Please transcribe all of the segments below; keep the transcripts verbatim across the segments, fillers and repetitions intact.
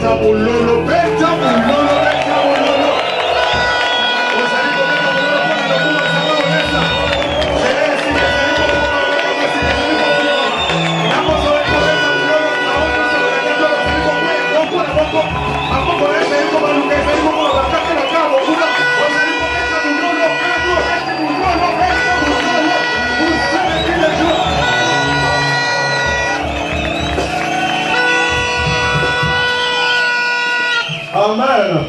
Beta Mulolo, Beta Mulolo, Beta Mulolo. Amen.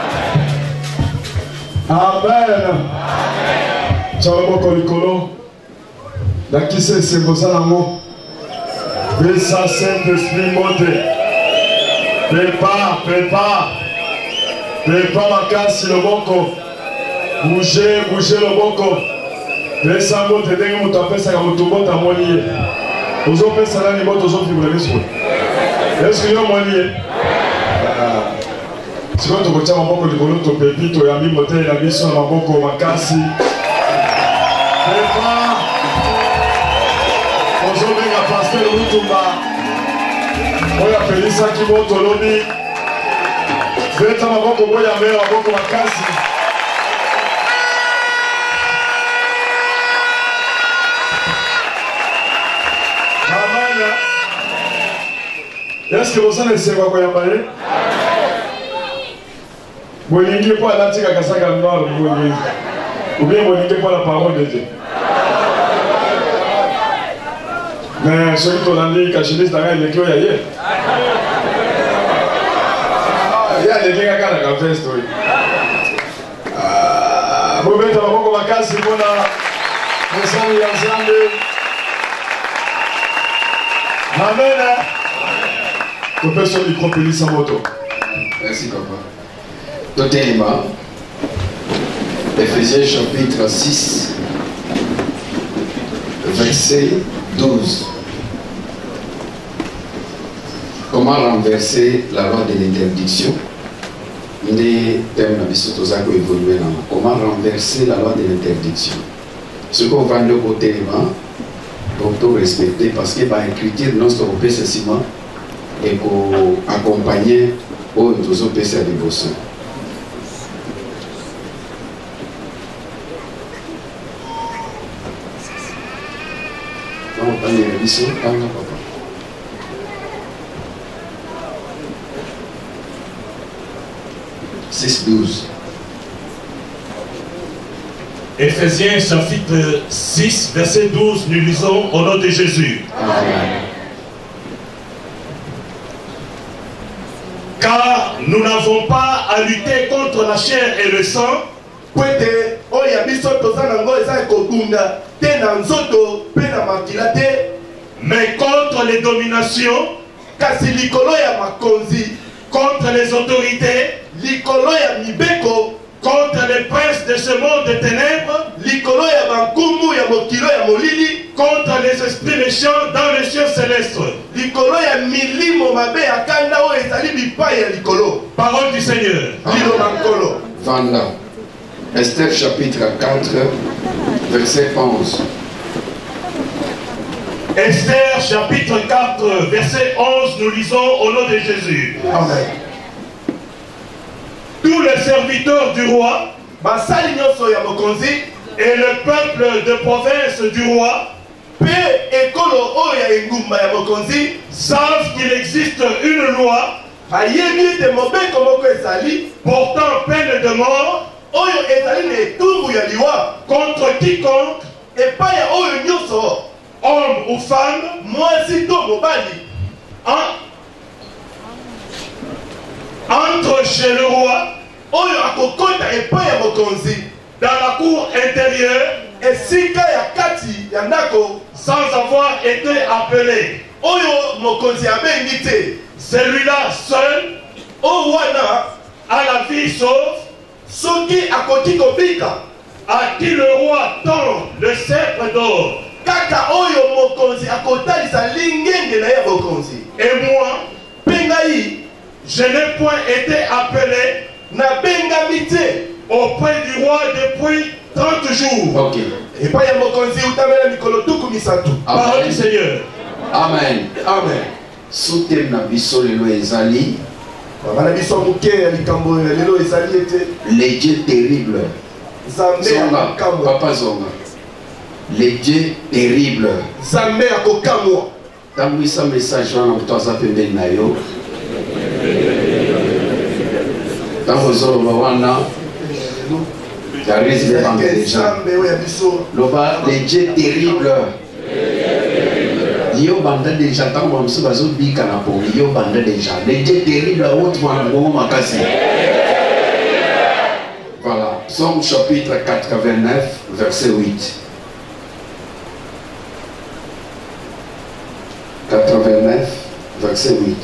Amen. Tchalaboko likolo. Dakise sembosa nango. Besa Saint-Esprit monte. Prépare, prépare. Prépare makasi loboko. Bougez, bougez loboko. Besa monte ndenge moto apesaka moto moto amoni ye. Ozopesa nani moto ozofibula biso. Est-ce que yo moni ye? Si vous avez un maboko likolo to pepi to yambi motel na biso na maboko makasi. Prépare. Ozobenga pasteur Lutumba. Oya Felisa Kiboto lobi. Beta maboko boya mbele maboko makasi. Amen. Est-ce que vous avez essayé quoi yambaye? Bolingi pour la tika kasaka noir bolingi. Ou bien bolingi pour la parole de Dieu. Mais celui qui a dit cachelis dans les clés hier. Il y a des gens qui ont fait story. Ah, vous mettez la boque au macas si vous avez ensemble ensemble. Amen. Tu peux sur le micro pélis sans moto. Merci papa. Deuxièmement, Éphésiens chapitre six, verset douze. Comment renverser la loi de l'interdiction? Comment renverser la loi de l'interdiction? Ce qu'on va de côté, pour tout respecter, parce que par écriture, nous sommes au P C ciment et pour accompagner au P C dévotion. six douze. Éphésiens chapitre six, verset douze, nous lisons au nom de Jésus. Amen. Car nous n'avons pas à lutter contre la chair et le sang, mais contre les dominations, contre les autorités, contre les princes de ce monde de ténèbres, contre les esprits méchants dans les cieux célestes. Parole du Seigneur. Vanda. Esther chapitre quatre, verset onze. Esther chapitre quatre, verset onze, nous lisons au nom de Jésus. Amen. Tous les serviteurs du roi et le peuple de province du roi savent qu'il existe une loi portant peine de mort contre quiconque, homme ou femme, entre chez le roi dans la cour intérieure sans avoir été appelé. Celui-là seul a la vie sauve, à qui le roi tend le sceptre d'or. Et moi, je n'ai point été appelé auprès du roi depuis trente jours. Ok. Parole du Seigneur. Amen. Amen. Soutien na biso lelo ezali Les dieux terribles. Zonga, Papa Zonga. Les dieux terribles. Tangu ça message wana kutoza pembeni na yo. Tangu zolo wana ya risque de bande déjà. Loba les dieux terribles. Yo bande déjà tangu mso bazo bika na po yo bande déjà. Les dieux terribles autre wana ngo makasi. Voilà, Psaume chapitre quatre-vingt-neuf verset huit. quatre-vingt-neuf, verset huit.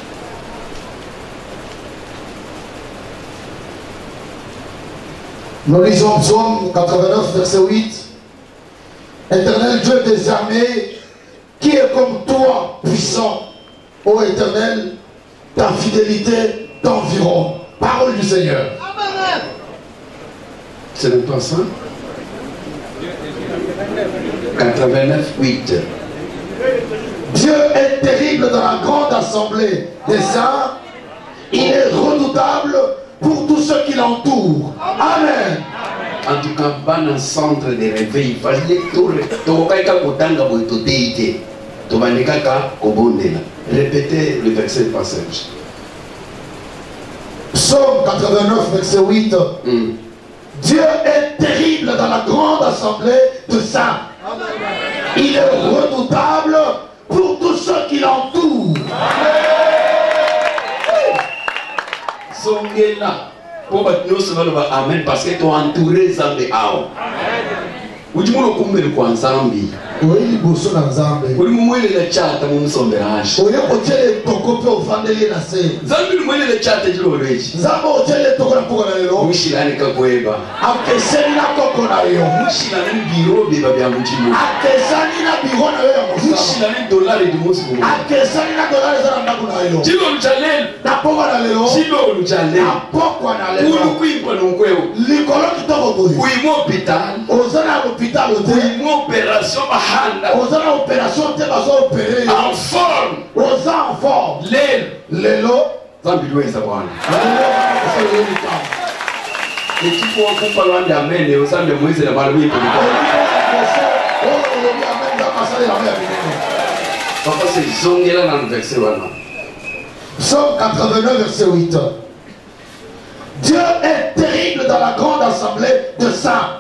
Nous lisons Psaume quatre-vingt-neuf, verset huit. Éternel Dieu des armées, qui est comme toi, puissant, ô Éternel, ta fidélité t'environne. Parole du Seigneur. Amen. Ce n'est pas ça? quatre-vingt-neuf, huit. Dieu est terrible dans la grande assemblée des saints. Il est redoutable pour tous ceux qui l'entourent. Amen. En tout cas, dans un centre de réveil, répétez le verset de passage. Psaume quatre-vingt-neuf, verset huit. Mm. Dieu est terrible dans la grande assemblée de saints. Il est redoutable pour tous ceux qui l'entourent. Zongela. Pour nous, c'est amen parce que tu es entouré de Ao. Où tu me comprends quoi ensemble? Oui, il bosse dans Zambé. Où tu me le chat à mon sombrage. Oui, on tient les tocopes au fandelier na se. Zambi le le chat de l'orage. Zambo on tient les tocopes pour la lo. Mushilani kakweba. Akeseni na kokona yo. Mushilani biro de babia muchimu. Akesani na biro na yo. Mushilani dollar de musiku. Akesani na dollar za ndaku na yo. Chilo luchalel. Na pokwa na lelo. Chilo luchalel. Na pokwa na lelo. Kulu kuimpa nkweo. Likolo kitoko boy. Kuimo hospital. Ozana hôpital ote. Kuimo opération bahanda. Ozana opération te bazo opérer. En forme. Oza en forme. Lelo. Lelo. Zambi lweza bwana. Ekipo wakupa lwanda amene usambe mwezi na malu ipo niko. Papa c'est zongela dans le verset wana. Psaume quatre-vingt-neuf, verset huit. Dieu est terrible dans la grande assemblée de saints.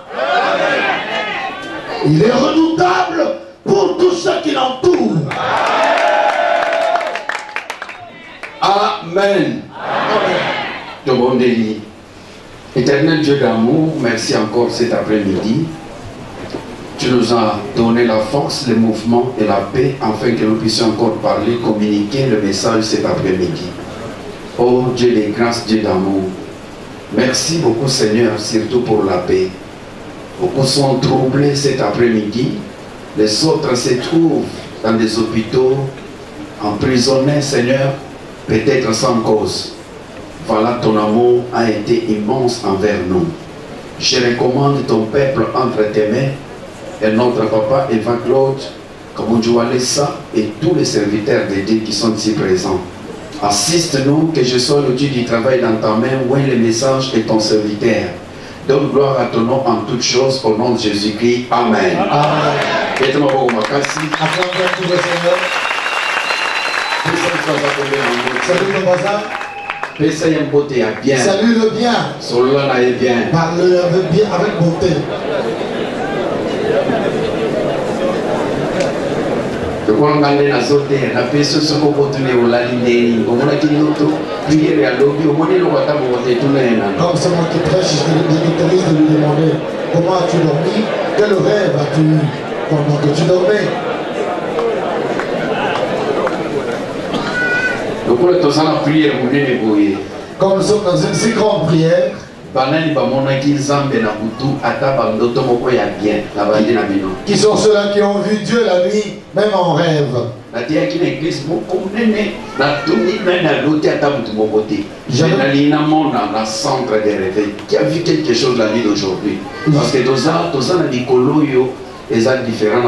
Il est redoutable pour tous ceux qui l'entourent. Amen. Amen. Éternel Dieu d'amour, merci encore cet après-midi. Tu nous as donné la force, le mouvement et la paix afin que nous puissions encore parler, communiquer le message cet après-midi. Oh Dieu des grâces, Dieu d'amour, merci beaucoup Seigneur, surtout pour la paix. Beaucoup sont troublés cet après-midi. Les autres se trouvent dans des hôpitaux, emprisonnés Seigneur, peut-être sans cause. Voilà, ton amour a été immense envers nous. Je recommande ton peuple entre tes mains et notre papa Eva Claude, Kabundjoualessa et tous les serviteurs de Dieu qui sont ici présents. Assiste-nous, que je sois l'outil du travail dans ta main, où est le message de ton serviteur. Donne gloire à ton nom en toutes choses, au nom de Jésus-Christ. Amen. Amen. Salut le bien. Parle-le avec bien, avec bonté. Comme c'est moi qui prêche, je risque de lui demander comment as-tu dormi, quel rêve as-tu eu pendant que tu dormais. Comme nous sommes dans une si grande prière, qui sont ceux-là qui ont vu Dieu la nuit, même en rêve. Centre de réveil qui a vu quelque chose la nuit d'aujourd'hui. Parce que tous les Nicoloyo est différent.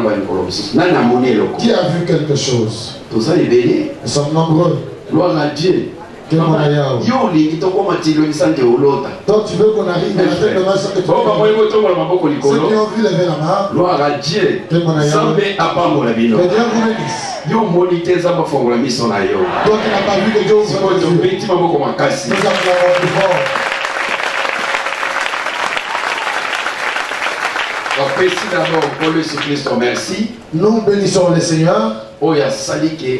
Qui a vu quelque chose? Tous les Ils sont nombreux. Gloire à Dieu. Que mon aïeul. Yo, les qui comme tu le sens de Olota. Toi, tu veux qu'on arrive à la tête de ma soeur que tu veux. Ceux qui ont vu lever la main. Gloire à Dieu. Que mon aïeul. Que Dieu vous bénisse. Yo, monité, ça va faire la mission à yo. Toi qui n'as pas vu que Dieu vous bénisse. Nous avons la plus fort. Merci d'abord pour le Christ, merci. Nous bénissons le Seigneur. Oh, il y a sali qui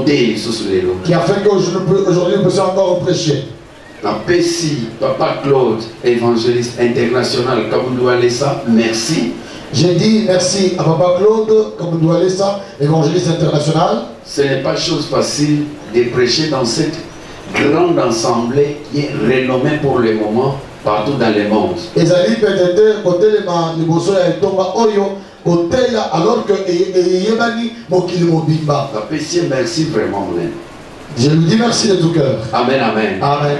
qui a fait qu'aujourd'hui nous puissions encore prêcher. Merci, Papa Claude, évangéliste international, Kabundoualessa, merci. J'ai dit merci à Papa Claude, Kabundoualessa, évangéliste international. Ce n'est pas chose facile de prêcher dans cette grande assemblée qui est renommée pour le moment partout dans le monde. Ezali peut-être côté les ma liboso ya etomba oyo côté alors que yebani mokili mobimba. Merci vraiment. Je lui dis merci de tout cœur. Amen, amen. Amen.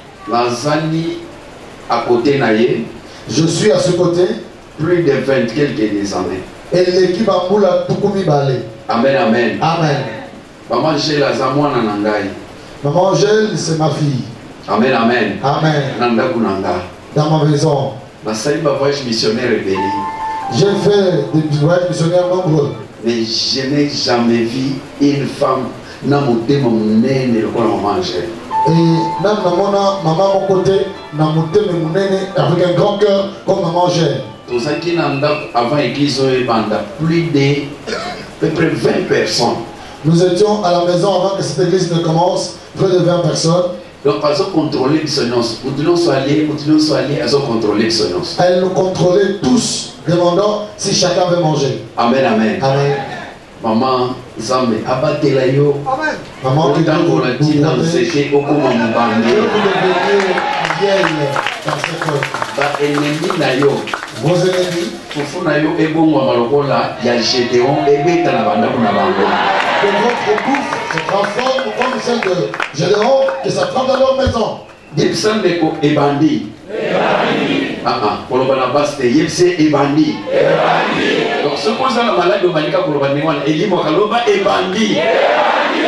Lazani à côté naïe. Je suis à ce côté. Plus de vingt quelques années. Et l'équipe a moula tukumi balé. Amen, amen. Amen. Maman Angèle Azamouana Nangai. Maman Angèle, c'est ma fille. Amen, amen. Amen. Nanda Kunanga. Dans ma maison. Ma salle ma voyage missionnaire béni. J'ai fait des voyages missionnaires nombreux. Mais je n'ai jamais vu une femme n'a monté mon nez le maman Angèle. Et même maman, maman mon côté, n'a monté mon nez avec un grand cœur comme maman Angèle. Tout ça qui n'a avant l'église plus de peu près vingt personnes. Nous étions à la maison avant que cette église ne commence, près de vingt personnes. Donc, elles ont contrôlé les sonnances. Nous devons aller, nous devons aller, elles ont contrôlé les sonnances. Elles nous contrôlaient tous, demandant si chacun veut manger. Amen, amen. Amen. Maman, Zambe, abattez-la yo. Amen. Maman, qui vous l'a dit dans ce qui est au courant de Dieu vous devenez vieille dans cette œuvre. Bah, ennemi na yo. Vos ennemis. Fufu na yo ebongwa malokola ya Gédéon ebeta na banda na bango. Que votre bouffe se transforme comme celle de Gédéon, que ça prend dans leur maison. Yebsande ko ebandi. Ebandi. Ah ah, koloba na baste yebse ebandi. Ebandi. Donc ce qu'on a la malade de Malika koloba ni wana elimo kaloba ebandi. Ebandi.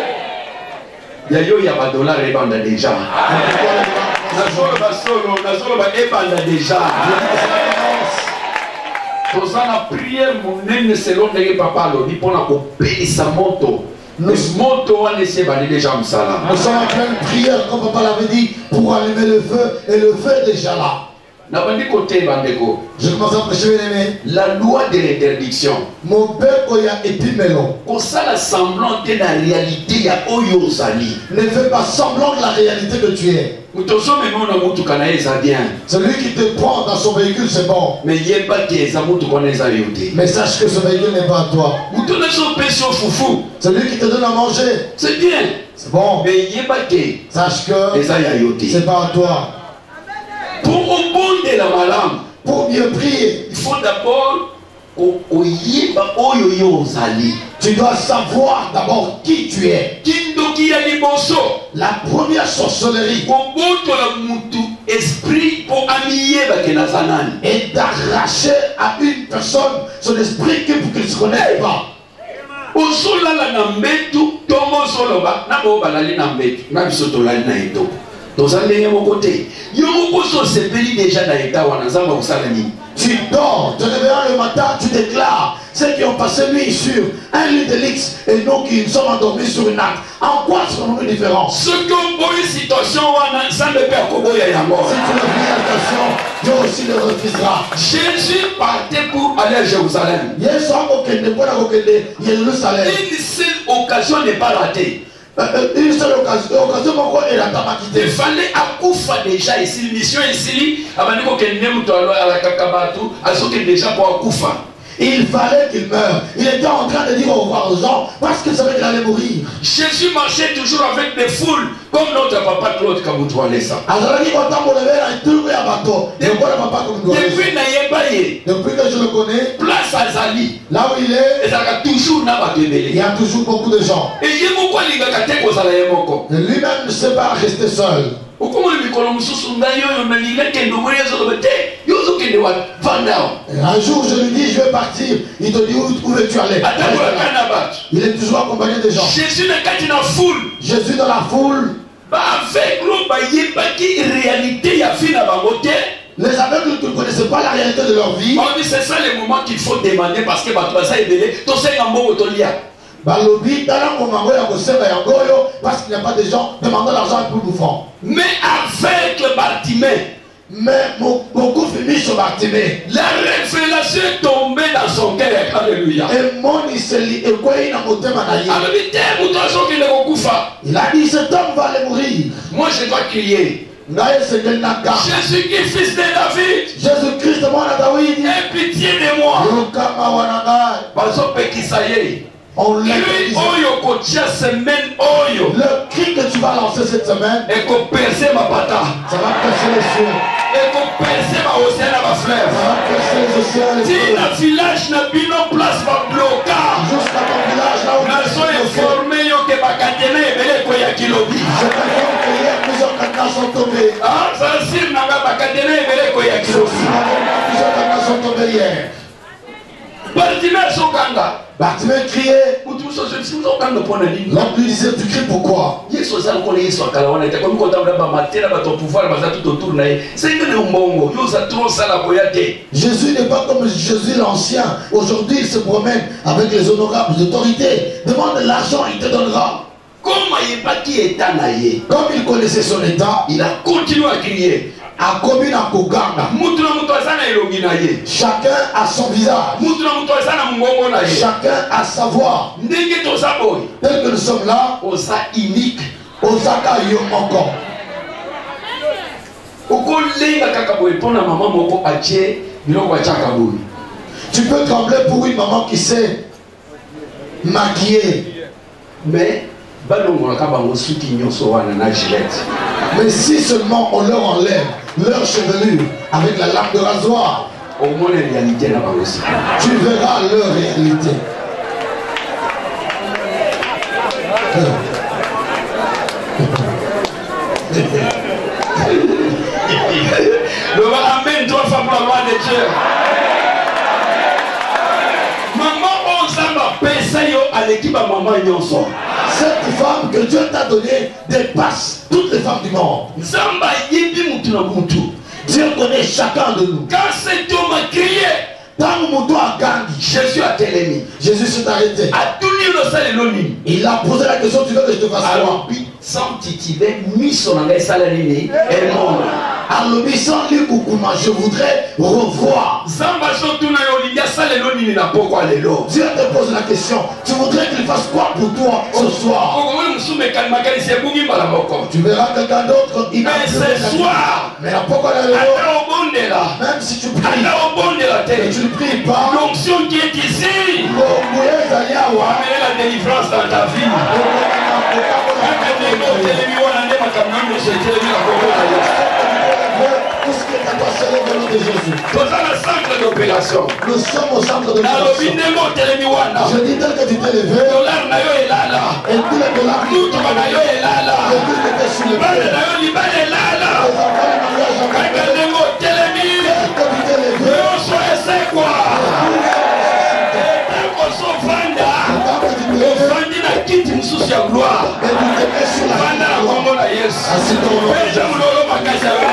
Ya yo ya ba dollar ebanda déjà. Nazolo ba solo, nazolo ba ebanda déjà. Nous sommes en pleine prière, comme papa l'avait dit, pour allumer le feu, et le feu est déjà là. Je commence à prêcher, bien aimé. La loi de l'interdiction. Mon père, il y a épimélon. Pour ça, la semblant de la réalité, il y a Oyozali. Ne fais pas semblant de la réalité que tu es. Celui qui te prend dans son véhicule, c'est bon. Mais Mais sache que ce véhicule n'est pas à toi. Celui qui te donne à manger, c'est bien. C'est bon. Mais sache que c'est pas à toi. Pour au bon de la malade, pour mieux prier, il faut d'abord tu dois savoir d'abord qui tu es. La première sorcellerie est d'arracher à une personne son esprit pour qu'il ne se connaisse pas. Tu dors, te réveilles le matin, tu déclares ceux qui ont passé nuit sur un lit de luxe et nous qui sommes endormis sur une arc. En quoi serons-nous différents? Si tu refuses situation, Dieu aussi le refusera. Jésus partait pour aller à Jérusalem. Une seule occasion n'est pas ratée. Une seule occasion, occasion pourquoi elle a pas quitté. Il fallait accoucher déjà ici, mission ici, avant que nous soyons déjà pour accoucher. Il fallait qu'il meure. Il était en train de dire au revoir aux gens parce qu'il savait qu'il allait mourir. Jésus marchait toujours avec des foules, comme notre papa Claude Kabundoualessa. Depuis que je le connais, place à Zali, là où il est, il y a toujours beaucoup de gens. Et lui-même ne sait pas rester seul. Un jour je lui dis je vais partir. Il te dit où, où veux-tu aller? Il est toujours accompagné de gens. Jésus n'est qu'à une foule. Jésus dans la foule. avec l'eau, il y a une réalité, il y a une réalité. Les aveugles qui ne connaissaient pas la réalité de leur vie. On dit c'est ça le moment qu'il faut demander parce que ça est belé. Tu sais un mot au lia. Balobi, dans le moment où il y a parce qu'il n'y a pas de gens demandant l'argent pour nous faire. Mais avec le Bartimée. Mais beaucoup finissent sur Bartimée. La révélation est tombée dans son cœur. Alléluia. Et mon iseli et quoi il a monté manaï. Il a dit cet homme va aller mourir. Moi je dois crier. Jésus-Christ, fils de David. Jésus-Christ, mon David. Aie pitié de moi. On l'a dit. Le cri que tu vas lancer cette semaine. Et qu'on perce ma pata. Ça va percer les cieux. Et qu'on perce ma océan à ma fleur. Ça va percer les océans. Si le village n'a pas de place va bloquer. Jusqu'à ton village là où nous sommes informés que ma catena est belle pour Yakilobi. Je t'informe qu'il y a plusieurs cadenas sont tombés. Ah, ça c'est ma catena est belle pour Yakilobi. Plusieurs cadenas sont tombés hier. Bartimée Sokanga. Bartimée criait. L'homme lui disait, tu cries pourquoi? Jésus n'est pas comme Jésus l'ancien. Aujourd'hui, il se promène avec les honorables autorités. Demande l'argent, il te donnera. Comme il connaissait son état, il a continué à crier. A commune à Koganga. Chacun a son visage. Chacun a sa voix. Tel que nous sommes là, unique. Osaka Yomoko. Tu peux trembler pour une maman qui s'est maquillée. Mais Mais si seulement on leur enlève leur chevelure avec la lame de rasoir, tu verras leur réalité. Le amène trois fois pour la gloire de Dieu. Maman, on s'en va à l'équipe à maman Nyonso. Cette femme que Dieu t'a donnée dépasse toutes les femmes du monde. Dieu connaît chacun de nous. Quand cet homme a crié, Jésus a télémi. Jésus s'est arrêté. Il a posé la question, tu veux que je te fasse quoi? Sans titiver, mis son engagement salarié et non. Alors, sans lui, je voudrais revoir. Dieu te pose la question, tu voudrais qu'il fasse quoi pour toi ce soir? Tu verras quelqu'un d'autre. Mais ce soir, mais pourquoi même si tu pries, mais tu ne pries pas, l'onction qui est ici, amener la délivrance dans ta vie. Tout ce qui est à toi, c'est le nom de Jésus. Centre d'opération. Nous sommes au centre d'opération. Je dis tel que tu t'es levé. Et tous les dollars qui sont là. Et tous les étaient sur le pied. Les enfants du mariage en fait. Tel que tu t'es levé. C'est quoi? Kiti msusi ya gloire. Banda la kombo na Yesu. Peja mulolo makasi ya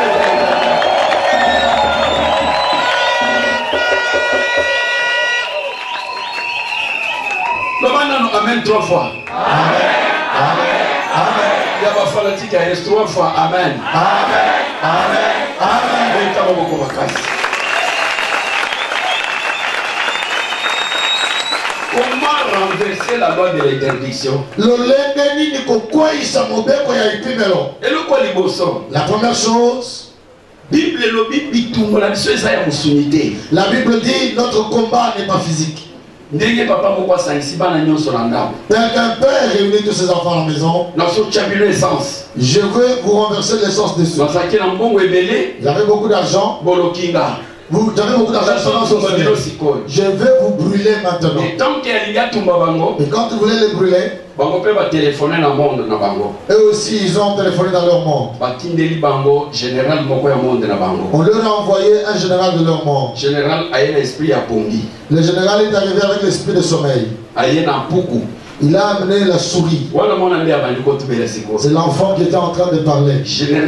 Lomana nous amen trois fois. Amen. Amen. Amen. Il y a pas fanatique à Yesu trois fois. Amen. Amen. Amen. Amen. Et kama boko makasi. Comment renverser la loi de l'interdiction? Et le quoi liboso? La première chose, Bible la Bible dit notre combat n'est pas physique. Tel qu'un père réunit tous ses enfants à la maison. Je veux vous renverser l'essence dessus. Vous avez beaucoup d'argent. Vous avez beaucoup d'argent. Je vais vous brûler maintenant. Et tant Et quand vous voulez les brûler, eux aussi ils ont téléphoné dans leur monde. On leur a envoyé un général de leur monde. Le général est arrivé avec l'esprit de sommeil. Il a amené la souris. C'est l'enfant qui était en train de parler.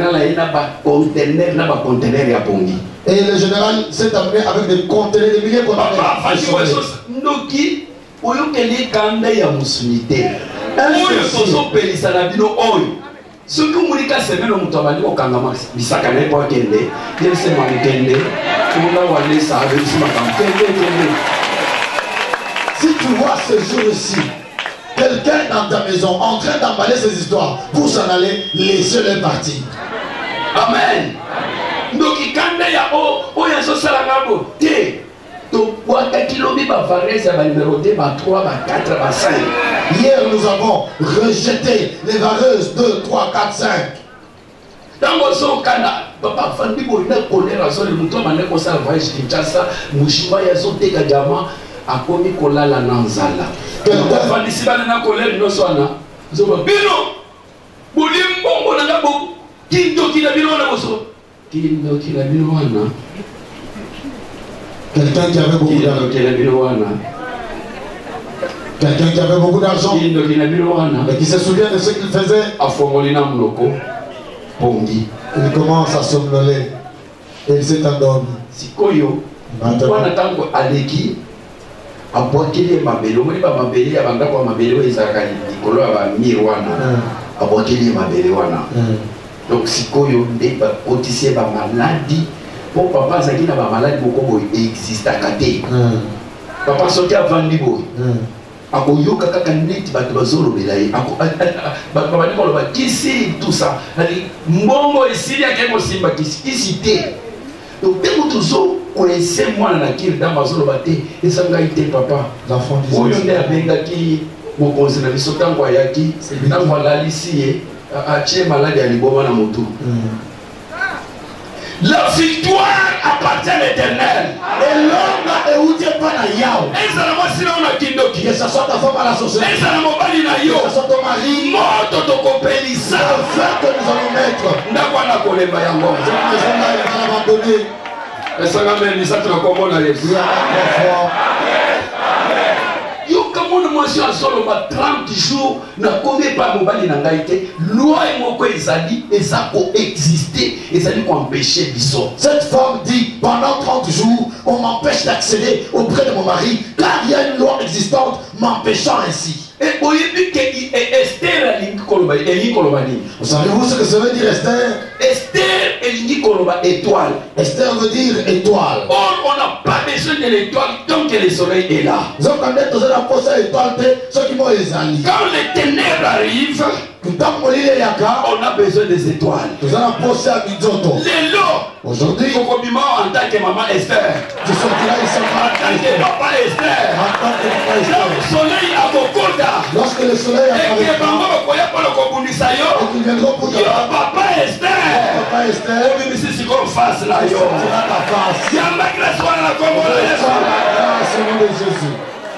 Et le général s'est amené avec des conteneurs, des milliers de conteneurs. Si tu vois ce jour-ci quelqu'un dans ta maison en train d'emballer ses histoires pour s'en aller, laissez-le partir. Amen. Donc il y a oh il y a ce salangabo. Té. Donc quoi kilomi ba varese ba numéro deux, ba trois, ba quatre, ba cinq. Hier nous avons rejeté les vareuses deux, trois, quatre, cinq. Dans mon son kana papa fandi bo na kolera so le muto mane ko sa voyage Kinshasa mushima ya so te kajama akomi kolala na nzala. Quelqu'un fandi sibana na kolera no so ana. Zo ba bino. Bulimbo ngona ngabo. Kindo kila bino na boso. Kindo kila bino wana. Quelqu'un qui avait beaucoup d'argent. Quelqu'un qui avait beaucoup d'argent. Et qui se souvient de ce qu'il faisait. Il commence à somnoler. Et il s'est endormi. Maintenant. Donc si koyo nde ba cotiser ba maladie pour papa zaki na ba maladie beaucoup existe à côté. Papa soki avandi boy. Ako yoka kaka neti ba bazolo belaye ako ba ba ni ko ba kisi tout ça. Ali mbongo esili yake mo simba kisi kisi te. Donc dès que toujours connaissez moi na kiri dans bazolo ba te esanga ite papa. L'enfant disait. Oyo nde abenga ki mo conseiller biso tango ayaki tango alalisie. Malade à l'Iboma na moto. La victoire appartient à l'Éternel. Et l'homme est où tu es pas na yao. Et ça n'a si on a kindoki. Que ce soit ta femme à la société. Et ça n'a pas dit na yo. Que ce soit ton mari. Moto to kopelisa. Le fait que nous allons mettre. Ndakwa na kolemba yango. C'est la maison là, il va l'abandonner. Et ça n'a même ça te recommande à l'église. Il y a un fois. Solo trente jours na komi pa mobali na ngaite loi moko ezali eza ko exister ezali ko empêcher biso. Cette femme dit pendant trente jours on m'empêche d'accéder auprès de mon mari car il y a une loi existante m'empêchant ainsi. Et Esther elingi koloba elingi koloba nini? Savez-vous ce que ça veut dire Esther? Esther elingi koloba étoile. Esther veut dire étoile. Or on n'a pas besoin de l'étoile tant que le soleil est là. Quand les ténèbres arrivent, on a besoin des étoiles. Aujourd'hui, en tant que maman Esther, en tant que papa Esther, le soleil a beaucoup d'art. Lorsque le soleil a et que papa Esther, papa Esther, même si c'est comme face là, yo. Il y a ma grâce à la Commune de Jésus.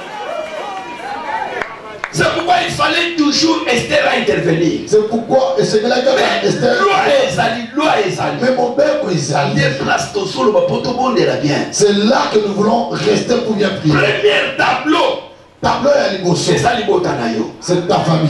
C'est pourquoi il fallait toujours Esther à intervenir. C'est pourquoi et c'est que la Esther. Loi Ezali, loi Ezali. Mais mon père Ezali. Déplace ton solo, ma poto bonde la bien. C'est là que nous voulons rester pour bien prier. Premier tableau. Tableau et l'imotion. C'est ça l'imotanayo. C'est ta famille.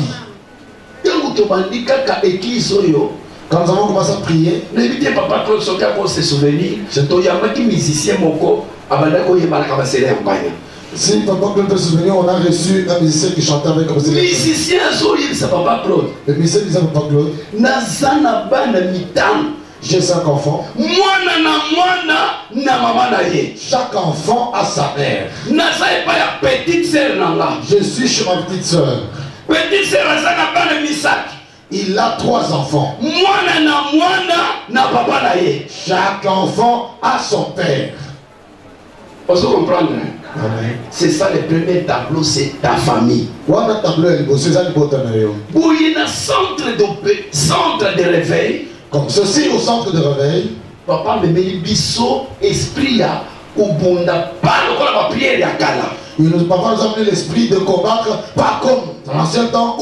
Quand nous avons commencé à prier, n'évitez papa Claude Soka pour se souvenir. C'est toi qui musicien moko. Abandako yemalaka basele en bagne. Si papa Claude peut se souvenir, on a reçu un musicien qui chantait avec comme musicien Zoïl, c'est papa Claude. Le musicien disait papa Claude. Nazana bana mitan. J'ai cinq enfants. Mwana na mwana na mama na ye. Chaque enfant a sa mère. Nazae pas ya petite sœur nanga. Je suis chez ma petite sœur. Petite sœur azana bana misak. Il a trois enfants. Mwana na mwana na papa na ye. Chaque enfant a son père. On se comprendre. Amen. C'est ça le premier tableau, c'est ta famille. Voilà tableau, c'est ça le botanayo. Bouille un centre de centre de réveil. Comme ceci au centre de réveil. Papa me met biso esprit là au bonda pas le la prière ya kala. Il nous parfois nous a amené l'esprit de combattre, pas comme dans l'ancien temps.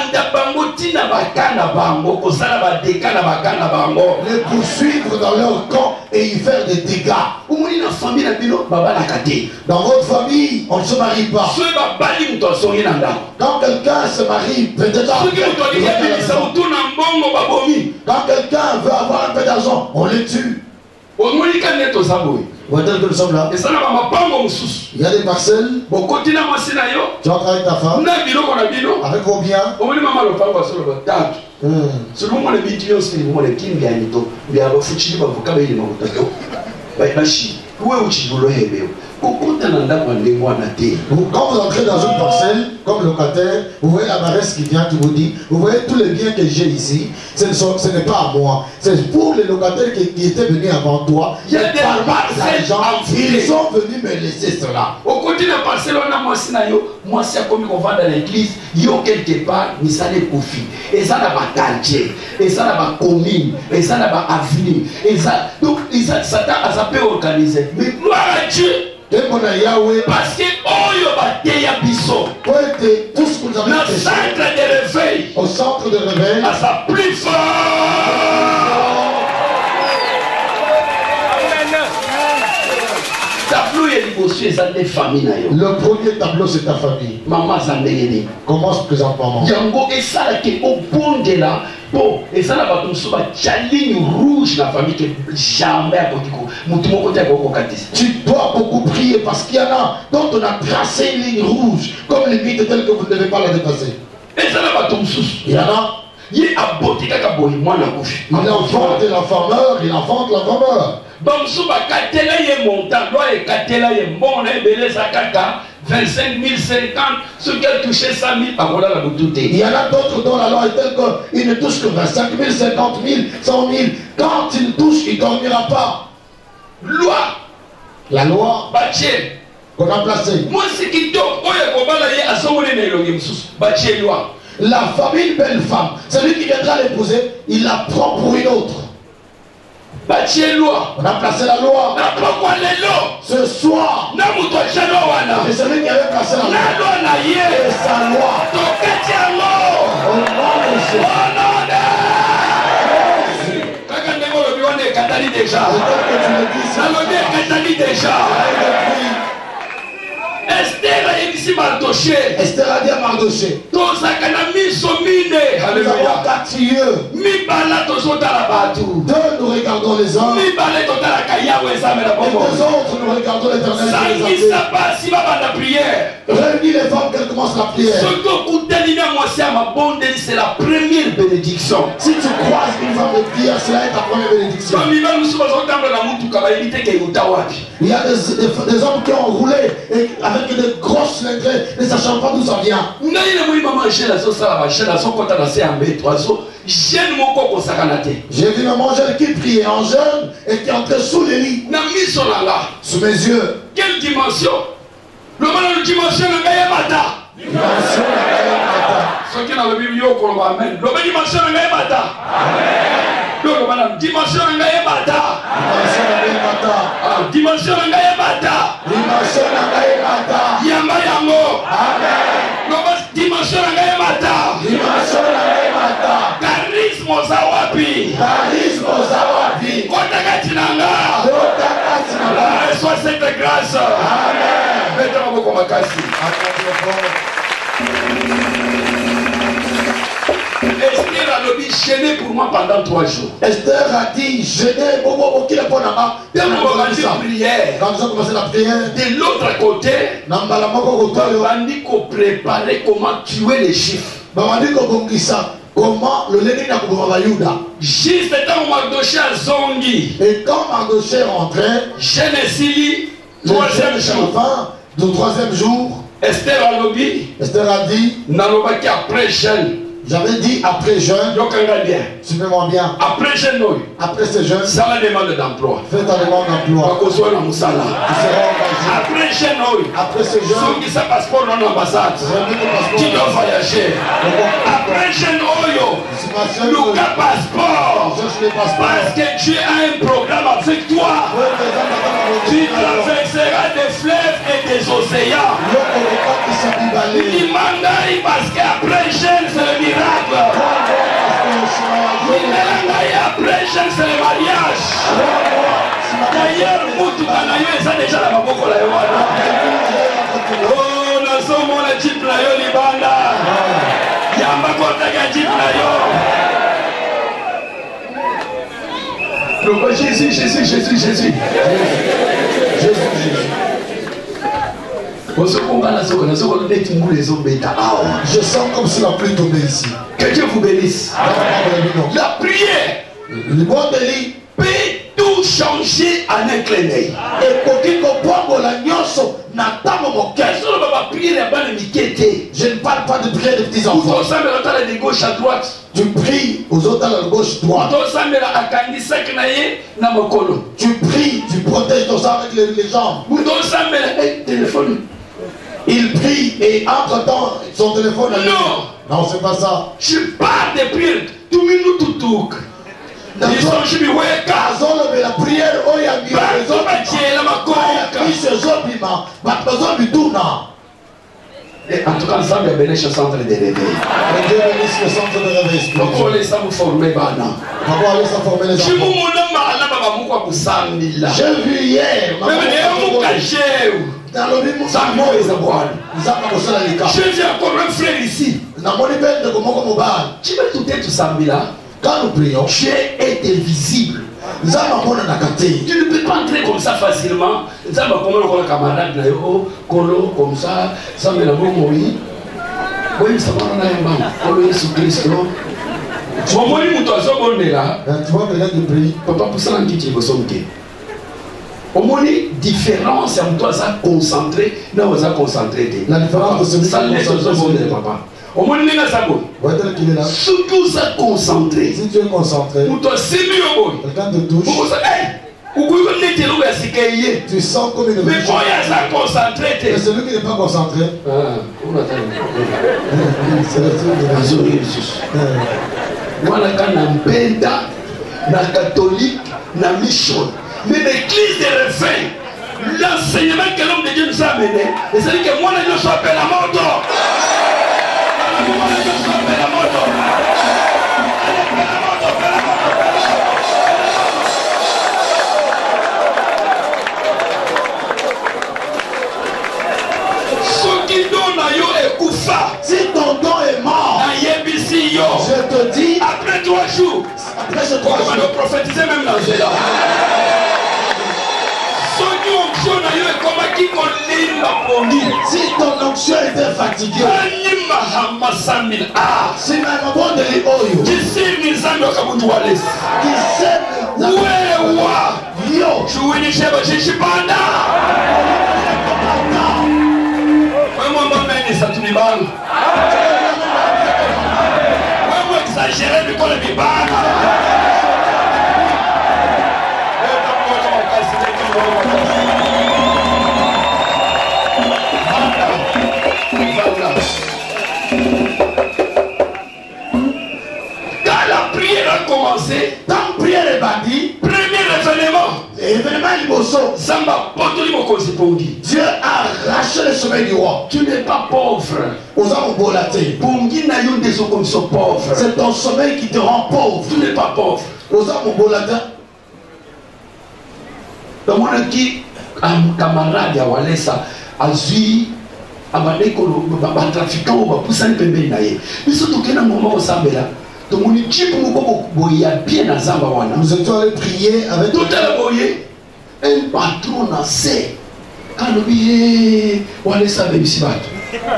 Les poursuivre dans leur camp et y faire des dégâts. Dans votre famille, on ne se marie pas. Quand quelqu'un se marie, peut-être quand quelqu'un veut avoir un peu d'argent, on le tue. Voilà que nous sommes là. Il y a des parcelles. Tu entres avec ta femme. Avec vos biens. Hmm. Quand vous entrez dans une parcelle, comme locataire, vous voyez la maresse qui vient, qui vous dit, vous voyez tous les biens que j'ai ici, ce n'est pas à moi, c'est pour les locataires qui, qui étaient venus avant toi. Il y a des parcelles, ils sont venus me laisser cela. Au côté de la parcelle, on a moi, moi, c'est comme on va dans l'église, il y a quelque part, mais ça n'est pas profit. Et ça n'a pas quartier, et ça n'a pas commune, et ça n'a pas avenue, et ça, donc, ça, ça, ça peut organiser. Mais gloire à Dieu. Parce que Oyo Bateya Bisso, tout ce que vous avez fait, centre de réveil, au centre de réveil, à sa plus fort. Le premier tableau, c'est ta famille. Maman Zandéyeni. Commence présentement. Yango et ça qui au bon de là. Bon, et ça là va tout sur la ligne rouge la famille que jamais à côté. Tu dois beaucoup prier parce qu'il y en a dont on a tracé une ligne rouge comme limite telle que vous ne devez pas la dépasser. Et ça là va tout sous. Il y en a. Il est à beauté kakaboy moi la couche. Il enfante la fameur, il enfante la fameur. Donc sous ma katela y montant, loi et katela y bon et belé sa kaka vingt-cinq mille cinquante, ce qu'elle touchait cent mille, ah voilà la bouteille. Il y en a d'autres dont la loi est telle qu'il ne touche que vingt-cinq mille, cinquante mille, cent mille. Quand il touche, il ne dormira pas. Loi. La loi. Bâtier. Qu'on a placé. Moi, c'est qui donc, oh, il y a qu'on va l'aller à son moment Bâtier loi. La famille belle femme, celui qui viendra l'épouser, il la prend pour une autre. Bâtier loi. On a placé la loi. Ce soir. Et celui qui avait placé la loi. Et sa loi. Au nom de Jésus. Esther a dit Mardoché. Esther a dit à Mardoché. Nous avons quatre yeux. Deux, nous regardons les hommes. Et deux autres, nous regardons l'éternel. Réunis les femmes qu'elles commencent la prière. C'est la première bénédiction. Si tu croises une femme de prière, cela est ta première bénédiction. Il y a des, des, des hommes qui ont roulé et avec de grosses lettres, ne sachant pas d'où ça vient. J'ai vu maman jeune qui priait en jeûne et qui entrait sous les lits. Sous mes yeux. Quelle dimension? Le monde de dimension de Gayamata. Dimension de Gayamata. Ce qui est dans la Bible, il y a Amen. Le dimension de Gayamata. Amen. Dimension de Gayamata. Dimension de Gayamata. Dimension de Gayamata. Yamba Yango. Amen. Dimension de Gayamata. Dimension de Gayamata. Charisme Zawapi. Charisme Zawapi. Kotakatinanga. Kotakatinanga. Reçois cette grâce. Amen. Mettez-moi beaucoup ma casse. Esther a lobby gêné pour moi pendant trois jours. Esther a dit gêné pour moi qui répond à quand nous avons commencé la prière. De l'autre côté, on a dit qu'on préparait comment tuer les Juifs. On a dit qu'on comment le Lénine a coupé juste quand Mardoché a zongi. Et quand Mardoché rentrait, Genesili, troisième jour. Le troisième jour, Esther a lobby. Esther a dit, Nalobaki après jeûne. J'avais dit après jeûne, bien. suivez-moi bien. Après jeûne, Après ce jeûne, ça la demande d'emploi. fais ta demande d'emploi. Tu seras engagé. Après jeûne, Après ce jeûne, ceux qui ont passeport dans l'ambassade, qui doivent voyager. Après jeûne, le cas passeport. Parce que tu as un programme avec toi. Tu traverseras des fleuves et des océans. Demande parce qu'après jeûne, c'est le miracle. Après jeûne, c'est le mariage. D'ailleurs, Moutou Kanayo, ça déjà la maboko la yoana. Oh, nous sommes la type la yo libanda. Yamba kotaka type la yo. Donc Jésus, Jésus, Jésus, Jésus. Jésus, Jésus. Je sens comme si la pluie tombait ici. Que Dieu vous bénisse. La prière Le bon délit peut tout changer en un clin d'œil. et pour qui comprend la nyonso n'attend mon cœur. Je ne parle pas de prière des petits enfants. De gauche à droite. Tu pries aux autres à la gauche droite. Tu pries, tu protèges ton sang avec les, les jambes. Téléphone. Il prie et entre-temps, son téléphone allume. Non. Non, c'est pas ça. Je parle de prière. Tout minute tout tout. Ils sont chez moi. Mais la prière, oh, il y a mis les autres. Il se zobima. Batmazo bitouna. En tout cas, ça me bénisse le centre de réveil. Dieu bénisse le centre de réveil spirituel. Pourquoi les gens vous former bana? Pourquoi aller s'en former les enfants? J'ai vu hier. Dans le même moment, j'ai encore un frère ici. Tu vas tout être samedi là. Quand nous prions, Dieu est invisible. Tu ne peux pas entrer comme ça facilement. Ça va comme un camarade là, colo comme ça, ça me l'a oui. Oui, ça va dans un banc. Colo Jésus Christ. Mon mari mutozo bonne là. Tu vois quelqu'un qui prie. Papa pour ça qui tu veux sommer. Au moins différence c'est toi ça concentré, non ça concentré. La différence de celui ça laisse aux bonne papa. Au moins il est ça bon. qu'il est là. Surtout ça concentré. Si tu es concentré. Pour toi c'est mieux bon. Quelqu'un te touche. Pour ça hey. Tu sens comme une. Mais quand il y a ça concentré. Mais celui qui n'est pas concentré. Ah, on attend. C'est le truc de la journée. Moi la quand na benda na catholique na mission. Mais l'église de refait, l'enseignement que l'homme de Dieu nous a amené, et c'est que moi, je suis appelé à la moto. Moi, je suis appelé à la moto. Ce qui donne à yo est koufa. Si ton don est mort, je te dis, après trois jours, après ce trois jours, on va prophétiser même dans ce là. Si ton onction était fatiguée, si même bon de l'Oyo, qui sait, yo, exagéré du corps de Bibana. Quand la prière a commencé, tant prière est bâtie, premier événement, événement limoso, Zamba Potoli Mokonzi. Dieu a arraché le sommeil du roi. Tu n'es pas pauvre. Aux hommes bolatés. Pongi n'a eu des hommes sont pauvres. C'est ton sommeil qui te rend pauvre. Tu n'es pas pauvre. Aux hommes bolatés. Donc on a dit un camarade à Walesa a zui abadeko batrafiquant ou bapoussani pembeni na ye. Mais surtout qu'il y a un moment au Sambela. Donc on est type il y a bien à Zamba wana. Nous étions allés prier avec tout à l'heure un patron a sait quand lui Walesa avait ici bateau.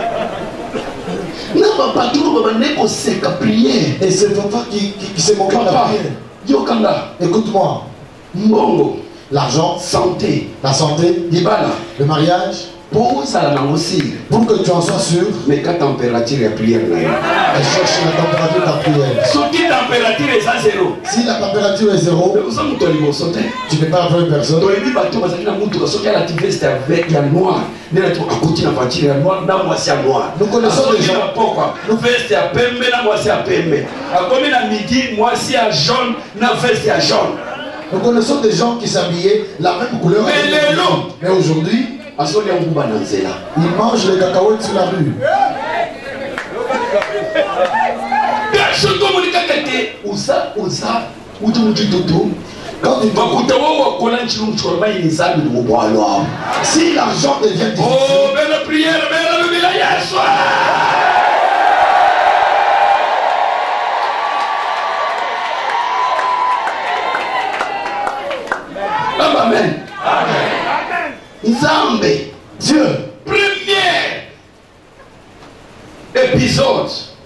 Non, ma patron va venir au sec à prier. Et c'est papa qui, qui, qui s'est montré à la prière. Yokanga, écoute-moi. Mbongo, l'argent, santé, la santé, Dibala, le mariage, Pose à la aussi. Pour que tu en sois sûr. Mais quand température est prière là. Elle cherche la température de ta prière. Sur qui température est à zéro. Si la température est zéro, tu n'es pas la première personne. Nous connaissons des gens. Nous veste à pembe, na moisi à pembe. À combien à midi, moisi à jaune, na veste à jaune. Nous connaissons des gens qui s'habillaient la même couleur. Mais les noms. Mais aujourd'hui, ils mangent les cacahuètes sur la rue. Quand tu si l'argent devient difficile, oh, belle prière, belle prière, Amen. Amen. Nzambe. Dieu. Premier épisode.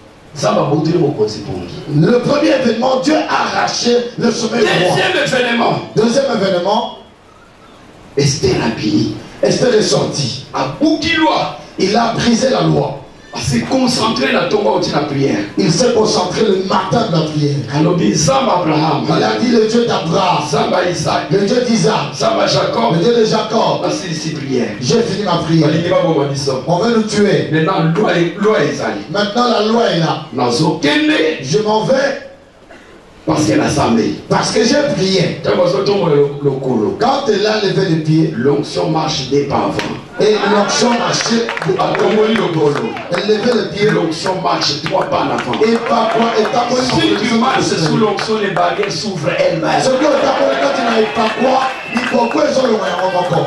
Le premier événement, Dieu a arraché le sommeil du roi. Deuxième événement. Deuxième événement. Esther a pris. Esther est sortie. À Boukiloa. Il a brisé la loi. Il s'est concentré dans la prière. Il s'est concentré le matin de la prière. Il a dit le Dieu d'Abraham, le Dieu d'Isaac, le Dieu de Jacob. J'ai fini ma prière. On veut nous tuer. Maintenant la loi est là. Je m'en vais. Parce qu'elle a semblé. Parce que j'ai prié. Quand elle a levé les pieds, l'onction marche des pas avant. Et l'onction marchait. Elle levait les pieds. L'onction marche trois pas en avant. Et pas quoi. Si tu marches sous l'onction, les barrières s'ouvrent elles-mêmes. Ce que quand tu n'as pas quoi, il faut que ils ont le moyen encore.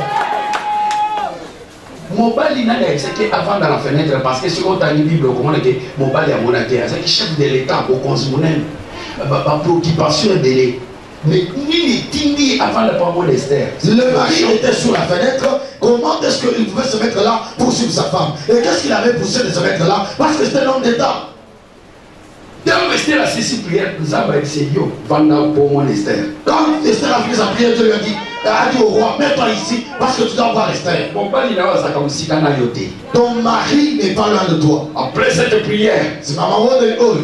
Mobali n'a accepté avant dans la fenêtre parce que si on a une Bible, comment on dit Mobali a mon athée, c'est le chef de l'État au consommer. Ma préoccupation est délai. Mais ni tindi avant le parole d'Esther. Le mari était sur la fenêtre. Comment est-ce qu'il pouvait se mettre là pour suivre sa femme? Et qu'est-ce qu'il avait poussé de se mettre là? Parce que c'était un homme d'État. Quand Esther a cessé prière, nous avons essayé de vendre pour mon Esther. Quand Esther a fini sa prière, Dieu lui a dit, a dit au roi, mets-toi ici parce que tu dois voir Esther. Ton mari n'est pas loin de toi. Après cette prière, c'est maman de Dieu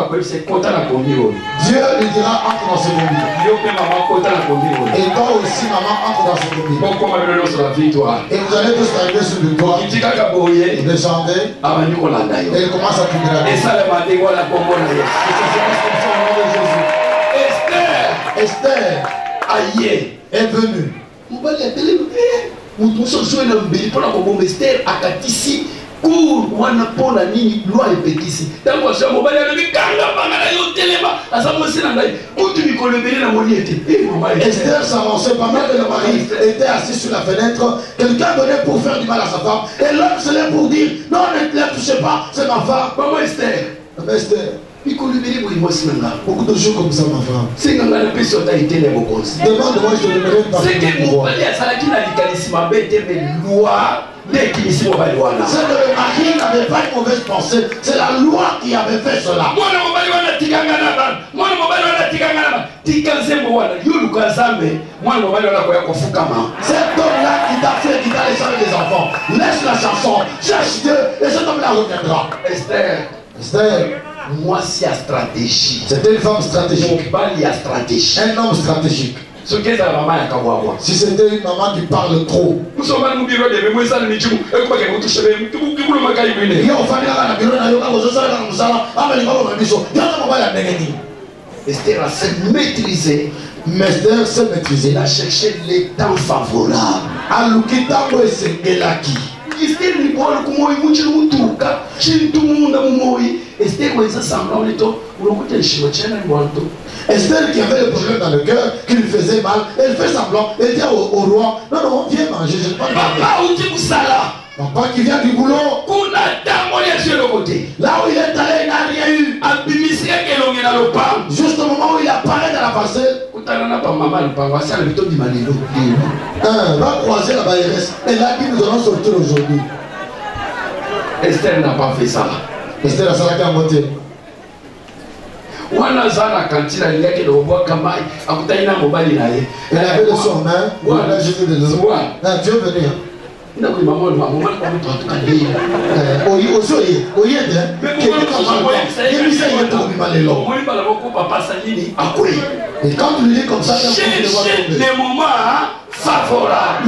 lui dira, entre dans ce monde. Et toi aussi, maman, entre dans ce monde. Et vous allez tous arriver sur le toit. Vous descendez. Et il commence à prier. Et ça, le Esther, Esther, aïe, est venue. Esther akatisi cour wana pona nini loi epekisi tango sha mobali alobi kanga bangana yo telema asamosi na ngai kutu mikolo ebele na moni ete Esther s'avançait pas mal que le mari était assis sur la fenêtre. Quelqu'un venait pour faire du mal à sa femme et l'homme se lève pour dire non, ne la touchez pas, c'est ma femme. Maman Esther, mais Esther, beaucoup de choses comme ça, ma femme. Demande-moi, je te donnerai une partie de mon pouvoir. C'est que le mari n'avait pas une mauvaise pensée. C'est la loi qui avait fait cela. Cet homme-là qui t'a fait, qui t'a laissé des enfants, laisse la chanson, cherche Dieu et cet homme-là reviendra. Esther, Esther, moi c'est la stratégie. C'était une femme stratégique. stratégie. Un homme stratégique. Si c'était une maman qui parle trop. Esther a se maîtriser. Mais Esther s'est maîtrisée. Elle a cherché les temps favorables. Alukitango esengelaki. Esther ni bora kumoi muchiri mutuka chintu munda mumoi. Esther weza semblant leto ulokuta shimo chena ni wanto. Esther qui avait le problème dans le cœur, qui lui faisait mal, elle fait semblant, elle dit au, au roi, non, non, viens manger, je ne pas manger. Papa qui vient du boulot, là où il est allé, il n'a rien eu. Juste au moment où il apparaît dans la parcelle, un, va croiser la bailleresse. Et là, qui nous allons sortir aujourd'hui. Esther n'a pas fait ça. Esther a ça qui a monté. Wana zana kantina lingake do bois kamai akutaina mobali naye. Elle avait le son main, voilà Jésus de nous. Ah, Dieu venir. Non, mais maman, maman, maman, maman, toi, tu as dit. Oui, aussi, oui, mais et quand tu le dis comme ça, cherchez les moments favorables.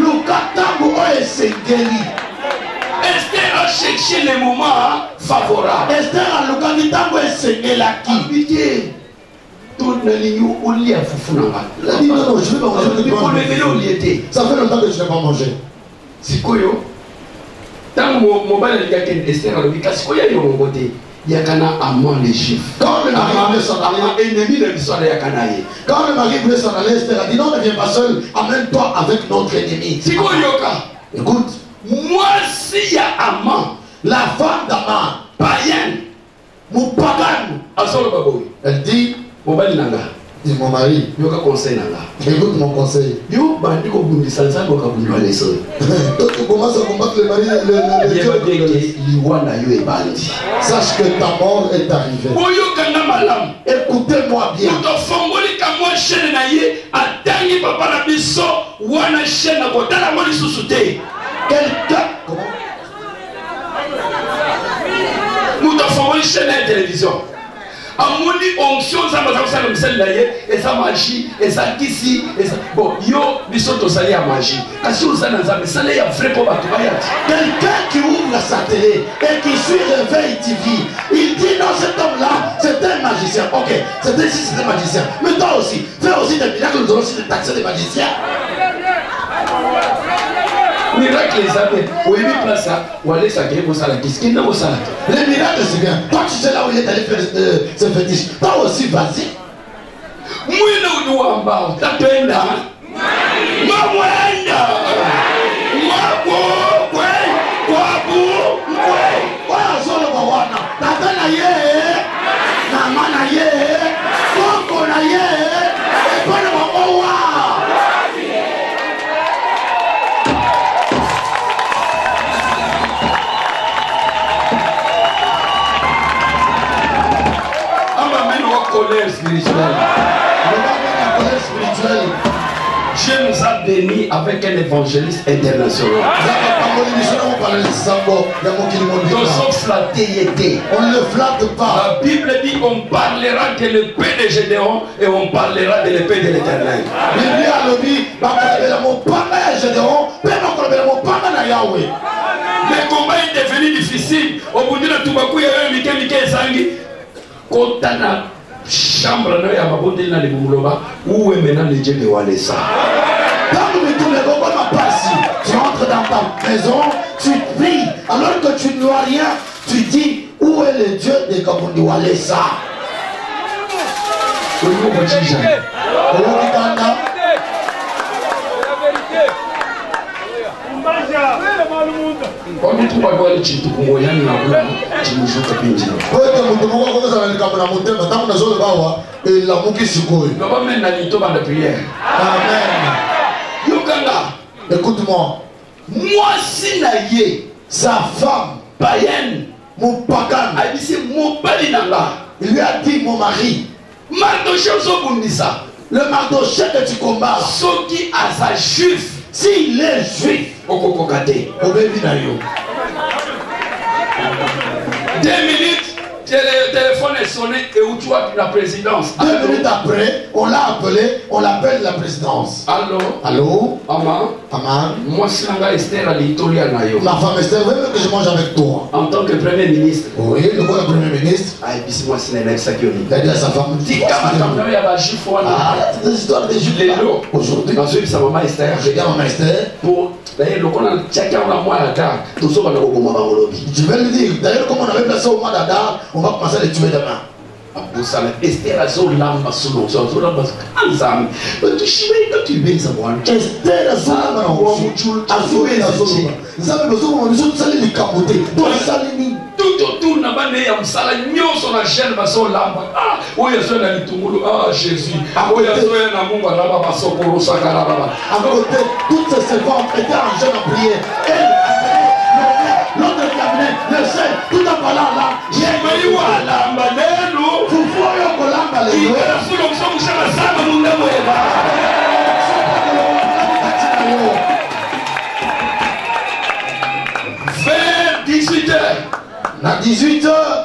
Esther a cherché les moments favorables. Esther a l'occasion de la qui. Tout le ligne au lit à Foufounanga. Elle a dit non, non, je ne vais pas manger. Ça fait longtemps que je n'ai pas mangé. C'est quoi yo? Tant mon mobile est Esther a dit qu'est-ce qu'il y a yo mon côté? Il y a qu'un amant les Juifs. Quand le mari voulait s'en aller, ennemi de l'histoire de Yakanaï. Quand le mari voulait s'en aller, Esther a dit non, ne viens pas seul, amène-toi avec notre ennemi. C'est quoi yoka? Écoute, moi si y a amant, la femme d'Aman, païenne, mon pagan, elle dit, mon bali nanga, dit mon mari, yoka conseil nanga. Écoute mon conseil. Yo bandi ko bundi sansa ko kabundi wale so. Toi tu commences à combattre le mari le le le. Sache que ta mort est arrivée. Boyo kanga malam. Écoutez-moi bien. Tout fongoli ka moi chaîne na ye atangi papa na biso wana chaîne ko tala mo lisusuté. Quelqu'un comment? Tout fongoli chaîne de télévision. Amoni onction za baza kusala misali na ye eza magie eza kisi eza bon yo biso to sali ya magie kasi uzana nzambe sala ya vrai pour bato bayati. Quelqu'un qui ouvre sa télé et qui suit Réveil T V, il dit non, cet homme-là c'est un magicien. Ok, c'est ici c'est un magicien, mais toi aussi fais aussi des miracles, nous allons aussi des taxer des magiciens. Miracle les amis, où il est place là, où aller s'agréer pour ça la qu'est-ce qu'il n'a pas ça. Les miracles c'est bien. Toi tu sais là où il est allé faire euh, ce fétiche. Toi aussi vas-y. Moi là où nous en bas, t'as peine là. Moi moi moi quoi quoi quoi pour quoi quoi solo kwa wana. Tata na ye, mama na ye, koko na ye, et pas de maman. Colère spirituelle. Dieu nous a bénis avec un évangéliste international. Nous sommes flattés. On ne le flatte pas. La Bible dit qu'on parlera de l'épée de Gédéon et on parlera de l'épée de l'Éternel. Le combat est devenu difficile. Au bout de la Toubakou, il y a eu Miké Miké Zangi. Kotana chambre na ya mabonde na libuloba où est maintenant le Dieu de Walesa. Tu entres dans ta maison, tu pries, alors que tu ne vois rien, tu dis où est le Dieu de Kabundi Walesa. Quand tu vas voir le Chitu Kungoyan, tu nous joues à Pinji. Écoute-moi. Moi, si naïe, sa femme païenne, mon pagan, a dit c'est mon palinanga. Il lui a dit mon mari. Mardoché Zobundisa. Le Mardoché que tu combats. Ce qui a sa juif. S'il est juif. Okokokate. Deux minutes, le téléphone est sonné et où tu vois la présidence. Deux minutes après, on l'a appelé, on l'appelle la présidence. Allô? Allô? Aman? Aman? Moi, c'est Nanga Esther à l'Itolia Nayo. Ma femme Esther, veut que je mange avec toi. En tant que premier ministre. Oui, le bon premier ministre. Ah, et puis c'est moi, c'est Nanga Sakyo. Il a dit à sa femme. Dis comment il y a des juifs. Ah, c'est des histoires des juifs. Aujourd'hui, dans ce sa maman Esther. Je dis à maman Esther. Pour. D'ailleurs, le qu'on a chacun a moi à la gare. Tout ça, on a beaucoup de lobby. Je vais lui dire. D'ailleurs, comme on avait placé au mois d'Adar, on va commencer à les tuer demain. Esther a zo lamba solo zo zo lamba anzami tu shimei to tu benza bwana Esther a zo lamba na muchul azume na zo nzambe bezo mo biso tsali likabote to sali ni tout autour na bane ya msala nyoso na chaîne baso lamba ah oya zo na litungulu ah Jésus oya zo na Mungu alaba basokoro sakara baba à côté toutes ces servantes étaient en jeûne en prière elle l'autre qui amenait le sel tout en parlant là j'ai eu à lamba lelo il dix-huit heures.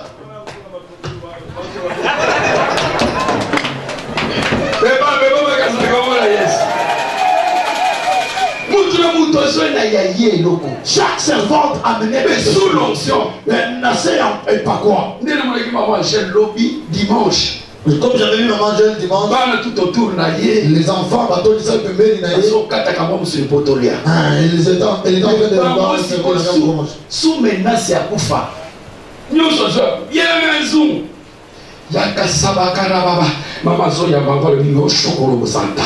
Chaque servante amenait sous l'onction. Et pas quoi? Dimanche. Comme j'avais vu maman jeune dimanche, tout autour, les enfants, bateau, ils sont pemés, ils étaient en train de voir sous menace ya kufa. Nyoso zo, yele zoom. Yaka sabakara baba. Mama zo ya baba le ningo shokoro bosanta.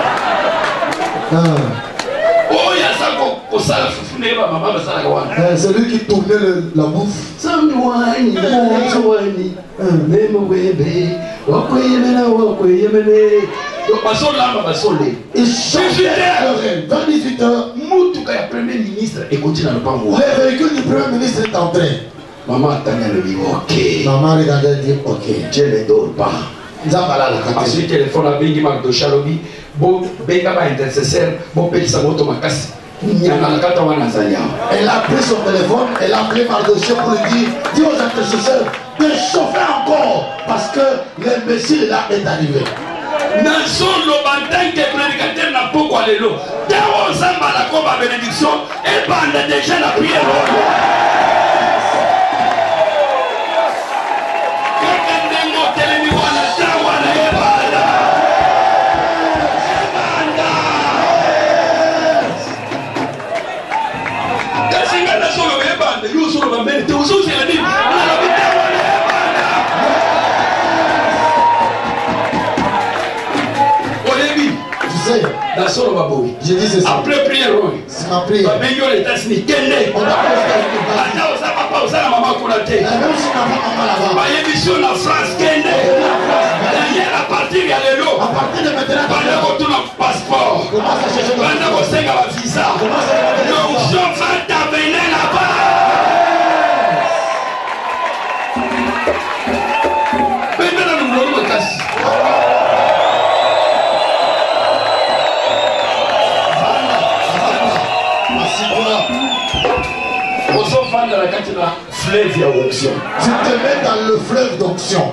Oh ya sako kosala fufu ne ba mama basala kawana. C'est lui qui tournait le, la bouffe. Samwani, samwani. Memo webe, wakweyemena wakweyemene. Basole lamba basole. Il chantait vers dix-huit heures. Mutuka ya premier ministre et continue à ne pas mourir. Le véhicule du premier ministre est entré. Maman attendait le dit ok. Maman regardait et dit ok. Dieu ne dort pas. Ensuite, téléphone a bingi Mardo Chalobi. Bon, benga ba intercesseur. Bon, petit sa moto makasi. Elle a pris son téléphone, elle a appelé Mardochée pour lui dire, dis aux intercesseurs de chauffer encore parce que l'imbécile là est arrivé. Nanson Lobantan qui est prédicateur n'a pas quoi l'élo. D'ailleurs, Zamba la comba bénédiction, elle bande déjà la prière. Je dis c'est ça. Après prière, c'est ma prière. On a émission en France, à partir de l'eau, à partir de maintenant, on a un passeport, on a un visa, l'onction va t'amener là-bas. Maintenant, nous voulons le casser. Fleuve d'onction. Tu te mets dans le fleuve d'onction.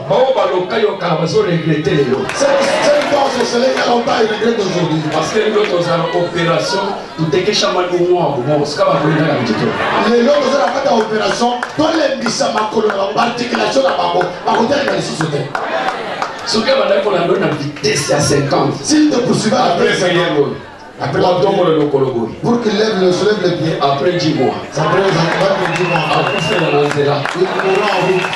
Cette danse au soleil, il y a longtemps, il regrette aujourd'hui. Parce que l'autre a opération, tout est que chaman au moins, bon, c'est comme un les autres ont fait une opération, toi les missa ma colonne, l'articulation à ma boue, ma côté elle est société. Ce que madame pour la donne à vitesse à cinquante. S'il te poursuivait après cinquante. Après la tombe le colobori. Pour qu'il lève le soulève les pieds. Après dix mois. Après dix mois. Après c'est la lancera. Il mourra en route.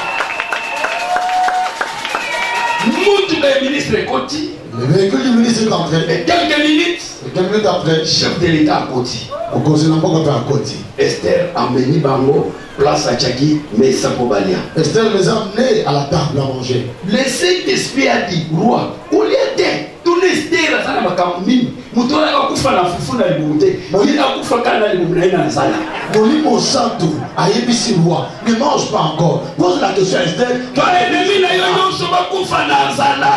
Moutou le ministre Koti. Le véhicule du ministre est entré. Et quelques minutes. Et quelques minutes après. Chef de l'État à Koti. Au conseil n'a pas compris à Koti. Esther Ambeni Bango. Place à Tchaki. Mais ça peut balia. Esther les a amenés à la table à manger. Le Saint-Esprit a dit, roi, au lieu d'être. Esther sana makamini mutola akufa na fufu na libute molina akufa kana libumna ina sala molimo santo ayebisi roi ne mange pas encore pose la question à Esther toi ennemi na yo nyonso bakufa na sala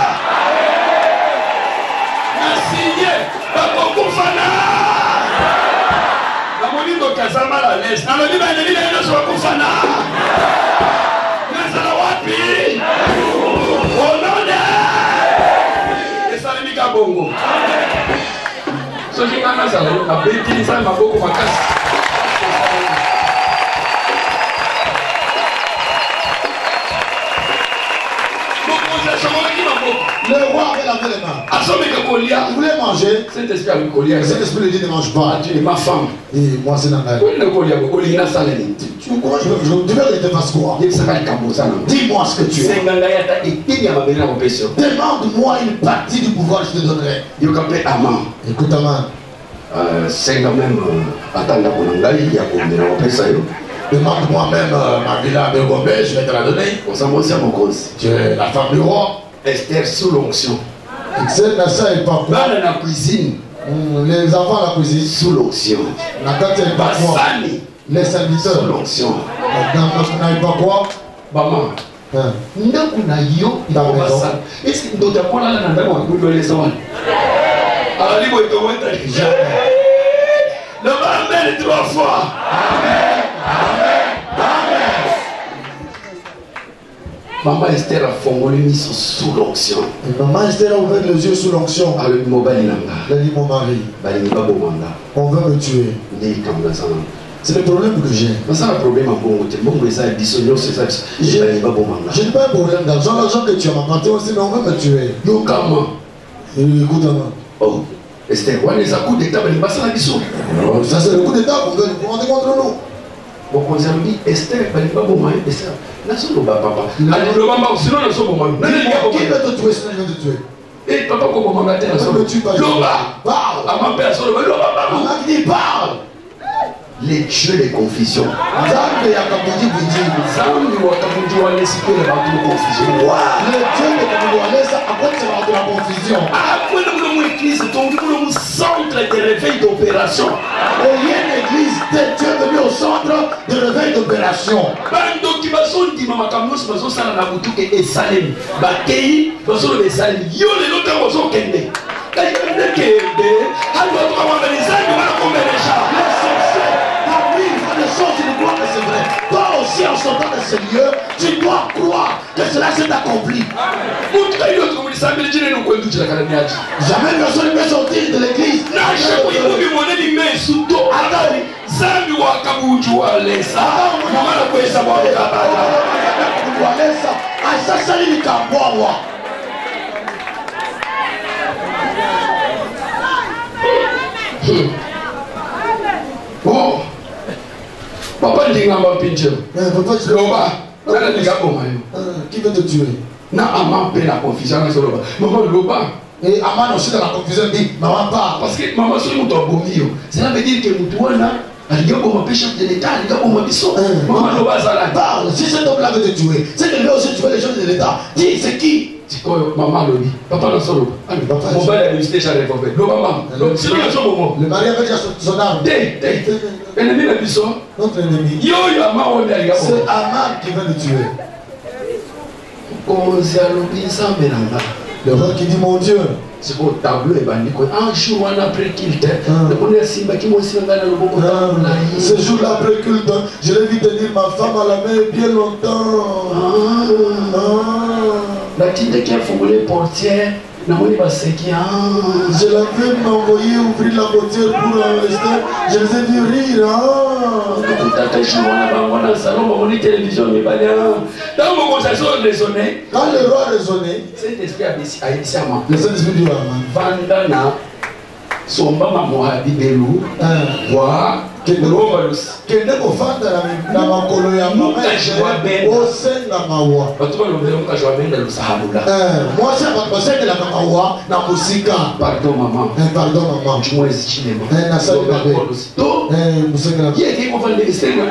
na signé bakufa na na molino kazama la laisse na molino ennemi na yo nyonso bakufa na na sala wapi onone bongo soki ngana zala yo abeti maboko makasi le roi avait lavé les mains. Il voulait manger. Saint-Esprit lui dit ne mange pas. Tu es ma femme. Et moi c'est normal. Tu crois que je vais te faire quoi? Dis-moi ce que tu es. Demande-moi une partie du pouvoir, je te donnerai. Écoute Aman. Demande-moi même ma villa de Gombe, je vais te la donner. Tu es la femme du roi. Esther sous l'onction. C'est ça et pas quoi. Dans la cuisine. Les enfants à la cuisine. Sous l'onction. La tante elle pas quoi. Les serviteurs. Sous l'onction. La pas quoi. Maman. Ndako na yo dans la maison. Est-ce que d'autres points là dans ndako on peut les savoir. Alors libre de toi. Le bambel trois fois. Amen. Amen. Amen. Maman Esther a fongolé mis sous l'onction. Maman Esther a ouvert les yeux sous l'onction. Elle a dit mon mari, on veut me tuer. C'est le problème que j'ai. C'est un problème à bon côté. Bon, ça dissonance, c'est ça. Je n'ai pas un problème d'argent. L'argent que tu as m'apporté aussi, mais on veut me tuer. Yo, comment? Écoute-moi. Oh, Esther, on les a coups d'état, mais pas ça la mission. Ça, c'est le coup d'état qu'on veut monter contre nous. Bon, on a dit Esther, elle n'est pas bon, Esther. Là, c'est le papa. Allez, le maman, sinon, elle est pas bon. Qui veut te tuer, sinon il veut te tuer? Et papa, comment on m'a dit? Ne me tue pas. Parle. À ma personne, maman qui dit parle. Les dieux de confusion. Zambi ya kabuji biji. Zambi wa kabuji wa lesi kwa le bateau de confusion. Le dieu de kabuji wa lesa apporte ce bateau de la confusion. Ah, quoi nous nous église, donc nous nous centre de réveil d'opération. Et il y a une église de Dieu venu au centre de réveil d'opération. Bando qui va son di mama kamus bazo sala na butu ke Esalem. Bakei bazo le Esalem. Yo le lota bazo kende. Kayende kende. Halo to wa malizani wa kombelesha. Tu ne crois que c'est vrai. Toi aussi en sortant de ce lieu, tu dois croire que cela s'est accompli. Jamais personne ne peut sortir de l'église. Oh. Papa dit nga m'a pinché. Papa tu Loba. Nana dit nga bon mayo. Qui veut te tuer? Na Aman paie la confusion sur Loba. Maman Loba. Et Aman aussi dans la confusion dit maman part. Parce que maman sur nous t'as bomi yo. Cela veut dire que Moutouana il y a comme un péché de l'État, il y a comme un biseau. Maman Loba ça là. Parle. Si cet homme là veut te tuer, c'est que lui aussi tuer les gens de l'État. Dis c'est qui? C'est quoi maman Lobi? Papa non solo. Mon père a usé déjà révolver. Loba maman. C'est le son moment. Le mari avait déjà son arme. Té té. Ennemi de biseau. Notre ennemi. Yo yo Aman on est là. C'est Aman qui veut le tuer. Le roi qui dit mon Dieu. C'est au tableau et un jour après culte. Ce jour-là après culte, je l'ai vu tenir ma femme à la main bien longtemps. La petite qui a foulé portière. Je l'avais m'envoyer ouvrir la portière pour rester. Je les ai vu rire. Quand le roi raisonnait, le Saint-Esprit dit à Aman, Somba Mohabi Belou, Wa, Kende kofanda na makolo ya mama au sein na mawa. Moi c'est pas c'est que la mawa na musika. Pardon maman. Pardon maman. Je me suis dit maman. Na ça bébé. Eh musika. Qui est qui va faire des stèles?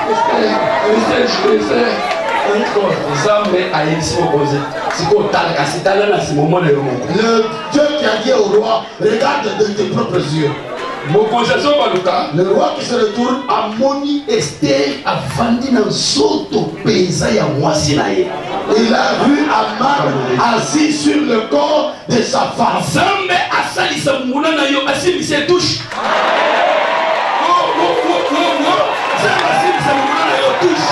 Le Dieu qui a dit au roi, regarde de tes propres yeux. Le roi qui se retourne a moni Esther a vendu dans soto paysa ya mwasi na ye. Il a vu Aman assis sur le corps de sa femme. Zambe asalisa muna na yo asimisi touche. Oh oh oh oh oh. Zambe asalisa muna na yo touche.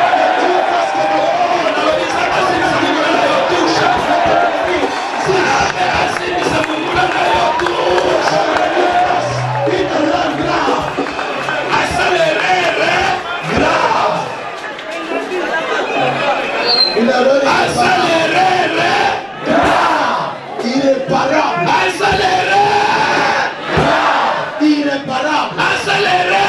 Irréparable. Accéléré. Irréparable. Accéléré.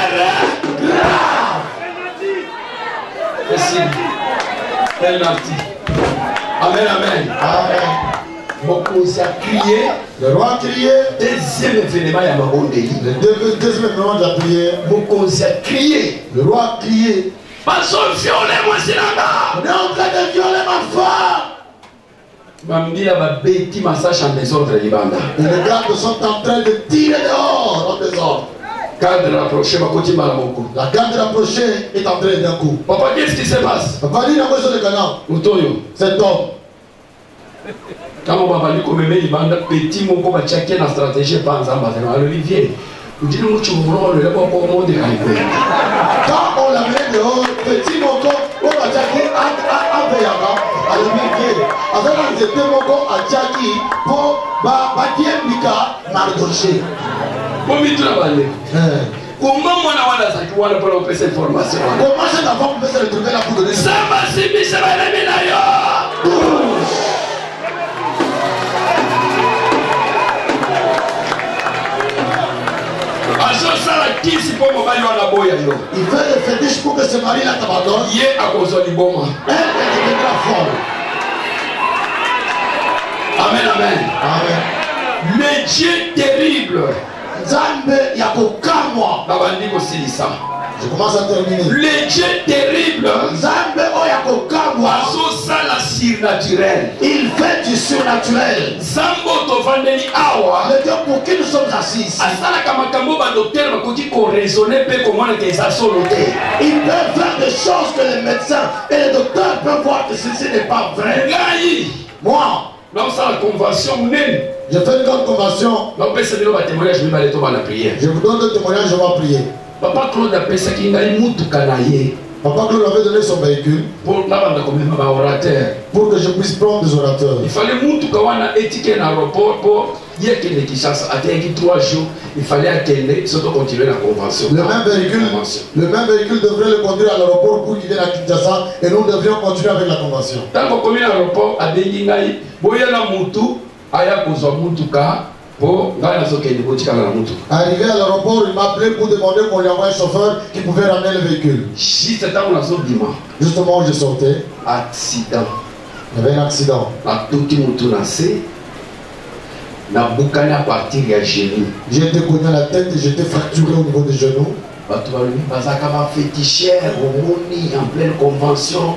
Merci. Quel merci. Amen, amen. Amen. Beaucoup s'est crié. Le roi a crié. Deuxième événement, il y a un Le deuxième événement de la prière. Beaucoup s'est crié. Le roi a crié. Parce qu'on violait moi, c'est là. On est en train de violer ma femme. Mambia ba beti massage en désordre libanda. Les gardes sont en train de tirer dehors en désordre. Garde rapproché va continuer à moko. La garde rapprochée est en train d'un coup. Papa, qu'est-ce qui se passe? Papa dit dans le canard. Utoyo. Cet homme. Quand on va lui comme libanda petit moko va checker la stratégie par exemple à Olivier. Vous dites nous tu voulons le pas pour monde. Quand on l'amène dehors, petit moko on va checker à à à Alléluia. Avec un zété moko à Tchaki pour bâtir Mika Mardoché. Pour m'y travailler. Comment moi n'a pas ça pour pour faire cette formation? Comment c'est d'abord pour se retrouver là pour donner ça? Ça va si bien ça va les médailles. Il fait le fétiche pour que ce mari-là t'abandonne. Il est à cause du bon. Elle, elle deviendra folle. Amen, amen. Amen. Le Dieu terrible. Nzambe yakokamwa. Babandi aussi ça. Je commence à terminer. Le Dieu terrible. Nzambe oyakokamwa. Ça la surnaturel. Il fait du surnaturel. Zambo tovandeli awa. Le Dieu pour qui nous sommes assis. Asala kamakambo ba docteur bakoti ko raisonner pe comment que ça soloté. Il peut faire des choses que les médecins et les docteurs peuvent voir que ceci n'est pas vrai. Ngai. Moi. Donc ça la convention nene. Je fais une grande convention. Donc personne ne va témoigner, je vais aller tomber la prière. Je vous donne le témoignage, je vais prier. Papa Claude a pensé qu'il a une kanaye. Papa Claude avait donné son véhicule pour, pour que je puisse prendre des orateurs. Il fallait que wana étiquette dans l'aéroport pour dire qu'il y a trois jours. Il fallait attendre, surtout continuer la convention. Le même véhicule, le même véhicule devrait le conduire à l'aéroport pour qu'il vienne à Kinshasa et nous devrions continuer avec la convention. Tant qu'on commence à l'aéroport, à Bengingaï, Boya la Moutou, Aya Kozo Moutouka. Arrivé à l'aéroport, il m'a appelé pour demander qu'on lui envoie un chauffeur qui pouvait ramener le véhicule. Justement où je sortais, accident. Il y avait un accident. J'ai été cogné à la tête et j'étais fracturé au niveau des genoux. En pleine convention.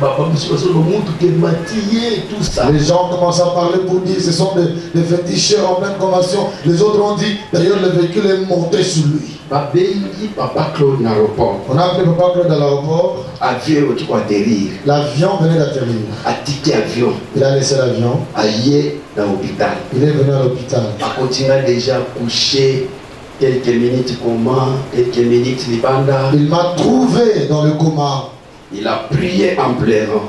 Les gens commencent à parler pour dire que ce sont des, des féticheurs en pleine convention. Les autres ont dit d'ailleurs le véhicule est monté sur lui. Papa Claude à l'aéroport. On a appelé Papa Claude à l'aéroport. L'avion venait d'atterrir. Il a laissé l'avion. Il est venu à l'hôpital. Il continue déjà couché. Quelques minutes coma, quelques minutes libanda. Il m'a trouvé dans le coma. Il a prié en pleurant.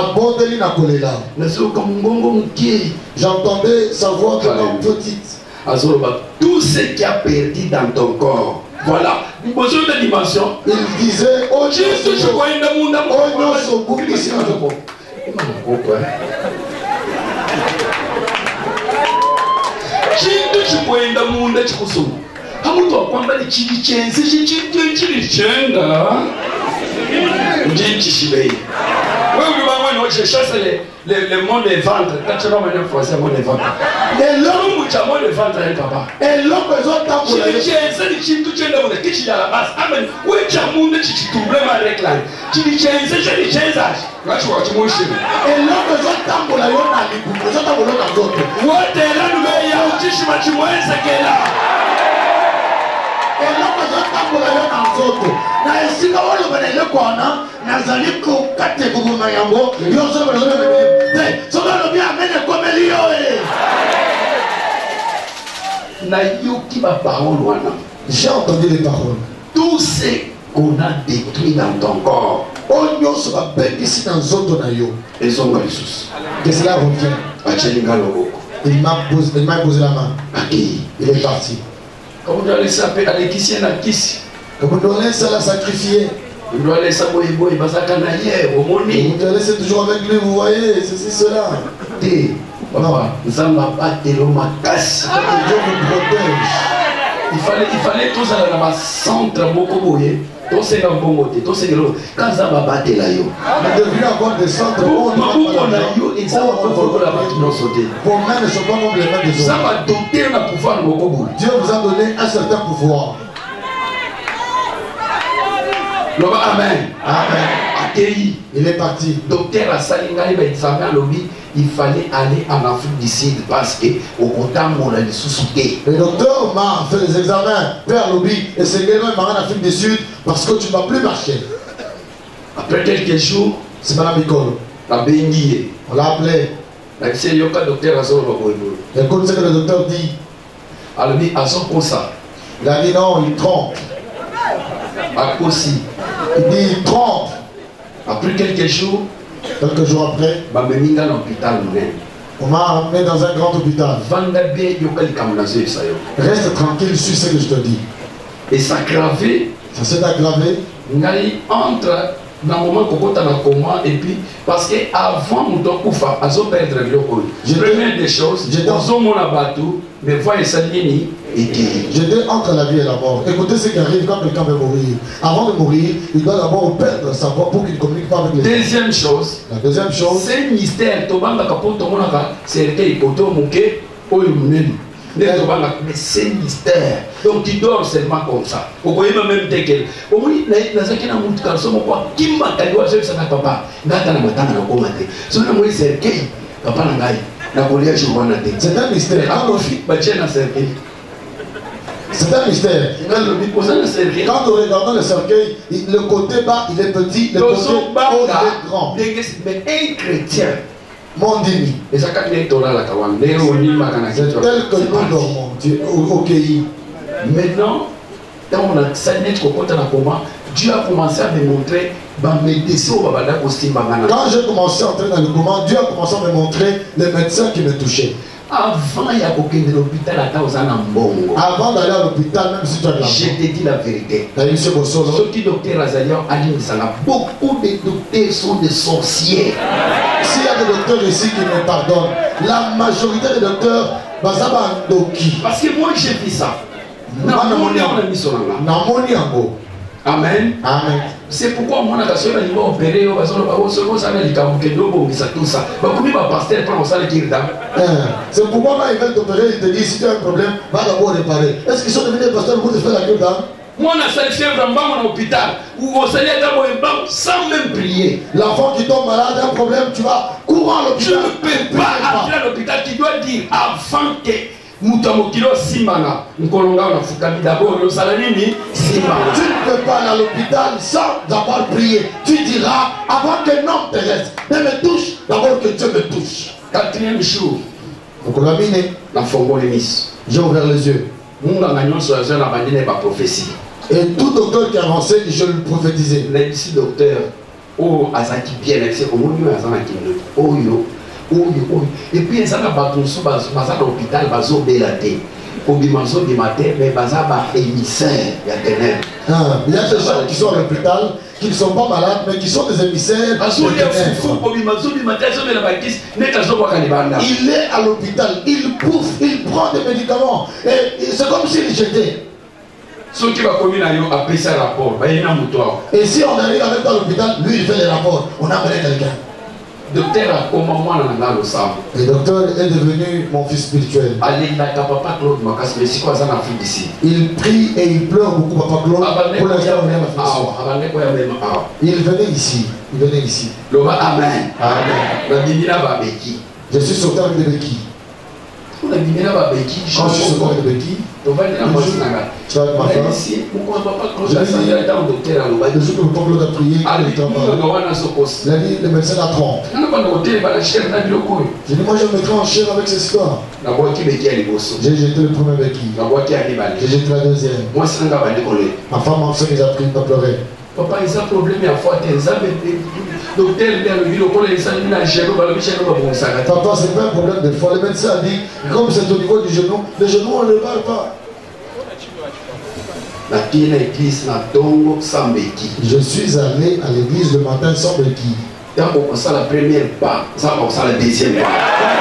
J'entendais sa voix vraiment petite. Tout ce qui a perdu dans ton corps. Voilà. Besoin de dimension. Il disait, oh Dieu, je chasse les, les, les mots de ventre. Quand tu vas maintenant français, mot de ventre. Et l'homme, tu as mot de ventre, papa. Et l'homme, besoin de temps pour la vie. C'est le chien, tu es là, tu es à la base. Amen. Oui, tu as mon tu te problème avec la. Tu dis, c'est le chien, là, tu vois, tu m'as chez. Et l'homme, besoin de temps pour la vie. Besoin de temps pour la vie. Ouais, t'es là, nous, mais il y a un petit chemin, tu vois, c'est qu'elle là. Et l'homme, besoin de temps pour la vie dans l'autre. Na esika wale banele kwana nazali ko kate bubu mayambo yo so bele so bele so bele bien amene komeli yo eh na yoki ba parole wana. J'ai entendu les paroles. Tout ce qu'on a détruit dans ton corps onyo so ba bengisi na nzoto na yo ezonga lisusu que cela revient. Achelinga loboko. Il m'a posé il m'a posé la main. Aki il est parti. Comme on doit laisser appeler à l'équicien na kisi. Comme on doit laisser la sacrifier. On doit laisser boy boy basakana hier au moni. On doit laisser toujours avec lui, vous voyez, ceci cela. Té, papa, nous sommes pas de l'omakas. Dieu nous protège. Il fallait il fallait tous aller dans le centre beaucoup boyer. Tous ces dans bon côté, tous ces gros. Quand ça va battre là yo. Nous devrions avoir des centres où on a yo et ça va pour la battre non sauter. Vos mains ne sont pas comme les mains des autres. Ça va doter un pouvoir beaucoup boy. Dieu vous a donné un certain pouvoir. Amen. Amen. Il est parti. Docteur Asalinga, il fallait aller en Afrique du Sud parce que au contact on a des sous-soutés. Le docteur m'a fait des examens vers l'Obi et c'est également en Afrique du Sud parce que tu ne vas plus marcher. Après quelques jours, c'est Madame Nicole. La Benguier. On l'a appelé. Écoute ce que le docteur dit. Il a dit non, il trompe. À aussi. Il dit il trompe. Après quelques jours, Quelques jours après, on m'a emmené dans un grand hôpital. Reste tranquille sur ce que je te dis. Et ça aggravé. Ça s'est aggravé. Entre dans le moment où on a comment et puis parce que avant mon temps koufa azo perdre le col. Première des choses, dans mon abatou, mais voyez ça ni et j'étais entre la vie et la mort. Écoutez ce qui arrive quand quelqu'un veut mourir. Avant de mourir, il doit d'abord perdre sa voix pour qu'il ne communique pas avec les gens. Deuxième chose, la deuxième chose, c'est mystère. Tobanga kapo tomonaka, c'est que poto muke oyumneni. Mais c'est mystère. Donc tu dors seulement comme ça. Vous voyez même tekel. Au moins, na zakina mutu kalsomo kwa kimba kaliwa zetu sana papa. Ngata na matanga na komate. So na moi c'est que papa na ngai. Na kolia journa te. C'est un mystère. C'est un mystère. Quand nous regardons le cercueil, le côté bas il est petit, le côté haut il est grand. Mais un chrétien, mon demi, c'est tel que nous dormons au pays. Maintenant, quand on a saigné comment, Dieu a commencé à me montrer. Quand j'ai commencé à entrer dans le coma, Dieu a commencé à me montrer les médecins qui me touchaient. Avant il y a aucun de l'hôpital à Taozanambongo. Avant d'aller à l'hôpital, même si tu as de l'argent. Je te dis la vérité. Ce qui docteur Azalian a dit ça. Beaucoup de docteurs sont des sorciers. S'il y a des docteurs ici qui me pardonnent, la majorité des docteurs, parce que moi j'ai vu ça. Amen. Amen. C'est pourquoi moi na kasoro ni ba opérer au bazo ba solo ça na likamuke ndobo ngisa tout ça. Ba komi ba pasteur prend ça le kirda. C'est pourquoi quand ils veulent t'opérer, ils te disent si tu as un problème, va d'abord réparer. Est-ce qu'ils sont devenus pasteurs pour te faire la kirda? Moi na salle chef dans mon hôpital où on s'allait d'abord sans même prier. L'enfant qui tombe malade a un problème, tu vas courant à l'hôpital. Je ne peux pas entrer à l'hôpital, tu dois dire avant que Mutamokilo Simana, Nkolonga na Fukami d'abord, le Salanini, Simana. Tu ne peux pas aller à l'hôpital sans d'abord prier. Tu diras, avant qu'un homme terrestre ne me touche, d'abord que Dieu me touche. Quatrième jour, j'ai ouvert les yeux. Et tout docteur qui avançait, je le prophétisais. Ici, docteur, oh, Azaki bien, c'est comme on oh, yo. Et puis, il y a des gens à l'hôpital, ils sont délatés. Ils sont délatés, mais ils sont émissaires. Il y a des gens qui sont à l'hôpital, qui ne sont pas malades, mais qui sont des émissaires. Il est à l'hôpital, il bouffe, il prend des médicaments. Et c'est comme s'il jetait. Et si on arrive avec à l'hôpital, lui il fait les rapports. On a amené quelqu'un. Docteur a comment le docteur est devenu mon fils spirituel. Il prie et il pleure beaucoup, Papa Claude. Pour l'instant, il venait ici. Il venait ici. Amen. Amen. Je suis sorti avec des béquilles. Quand je suis sorti avec des béquilles, tu vas avec ma femme. Je lui ai dit, le jour que le peuple a prié, il a dit, le médecin la trompe. J'ai dit, moi je me mettrai en chair avec cette histoire. J'ai jeté le premier béquille. J'ai jeté la deuxième. Ma femme m'a fait déjà pris, pas pleurer. Papa, il y a un problème à fois. Docteur, papa, c'est pas un problème de foi. Le médecin a dit, comme c'est au niveau du genou, le genou on ne le parle pas. Je suis allé à l'église le matin sans béquille. La première part, ça va ça la deuxième part.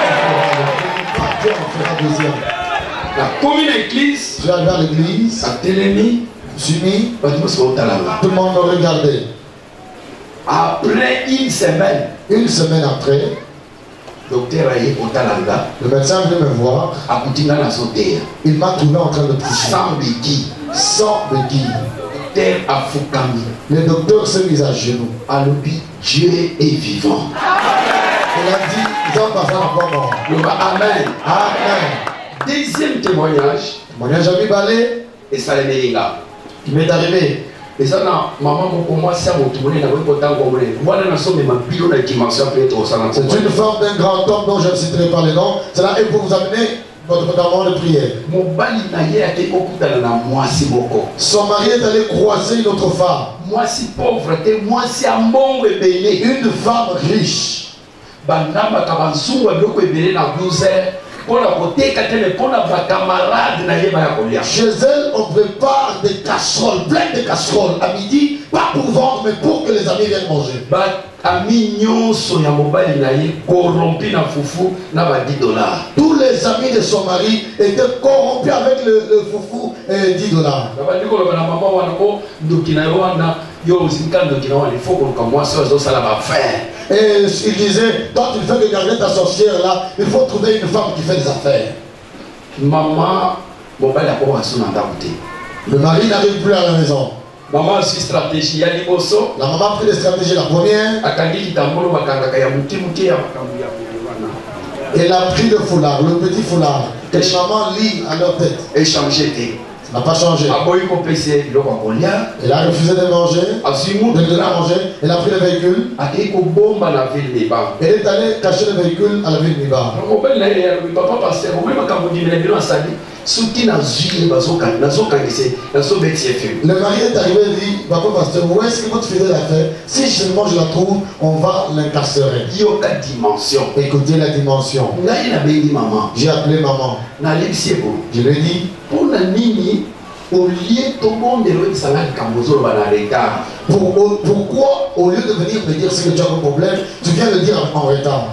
La première église, je suis allé à l'église, à Télémi, je suis mis, tout le monde me regardait. Après une semaine, une semaine après, docteur Aye Otalanga, le médecin vient me voir. Il m'a trouvé en train de toucher. Sans béquille. Sans béquille. Docteur Afukami. Le docteur s'est mis à genoux. À l'objet, Dieu est vivant. Il a dit, Jean Bafan encore mort. Amen. Amen. Deuxième témoignage. Témoignage à Bibalé. Et ça l'est là. Il m'est arrivé. Et ça, maman, moi, c'est mon tourné, la bonne content comme voilà, nous sommes ma dimension peut être au salon. C'est une femme d'un grand homme dont je ne citerai pas les noms. Cela est pour vous amener votre moment de prière. Mobali na ye ate okutana na mwasi moko. Son mari est allé croiser une autre femme. Mwasi pauvre te mwasi ya mbongo ebele. Une femme riche. Banamba ka bansungu biloko ebele na douze heures. Chez elle, on prépare des casseroles, plein de casseroles à midi, pas pour vendre, mais pour que les amis viennent manger. Tous les amis de son mari étaient corrompus avec le, le foufou et dix dollars. Et il disait, toi tu fais que garder ta sorcière là, il faut trouver une femme qui fait des affaires. Maman, le mari n'arrive plus à la maison. Maman a su stratégie. La maman a pris des stratégies. La première, elle a pris le foulard, le petit foulard, que les mamans lient à leur tête. Et changé. Ça n'a pas changé. Elle a refusé de manger, de donner à manger. Elle a pris le véhicule. Elle est allée cacher le véhicule à la ville de Nibar. Le mari est arrivé et dit, papa pasteur, où est-ce que votre fidèle a fait? Si seulement je la trouve, on va l'incarcérer. Écoutez la dimension. J'ai appelé maman. Je lui ai dit, Pour, pourquoi au lieu de venir me dire ce que tu as un problème, tu viens le dire en retard?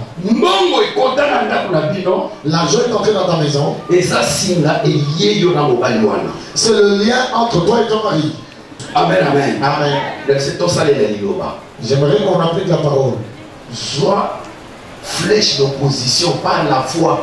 L'argent est entré dans ta maison. C'est le lien entre toi et ton mari. Amen, amen. Amen. J'aimerais qu'on applique la parole. Soit flèche d'opposition par la foi.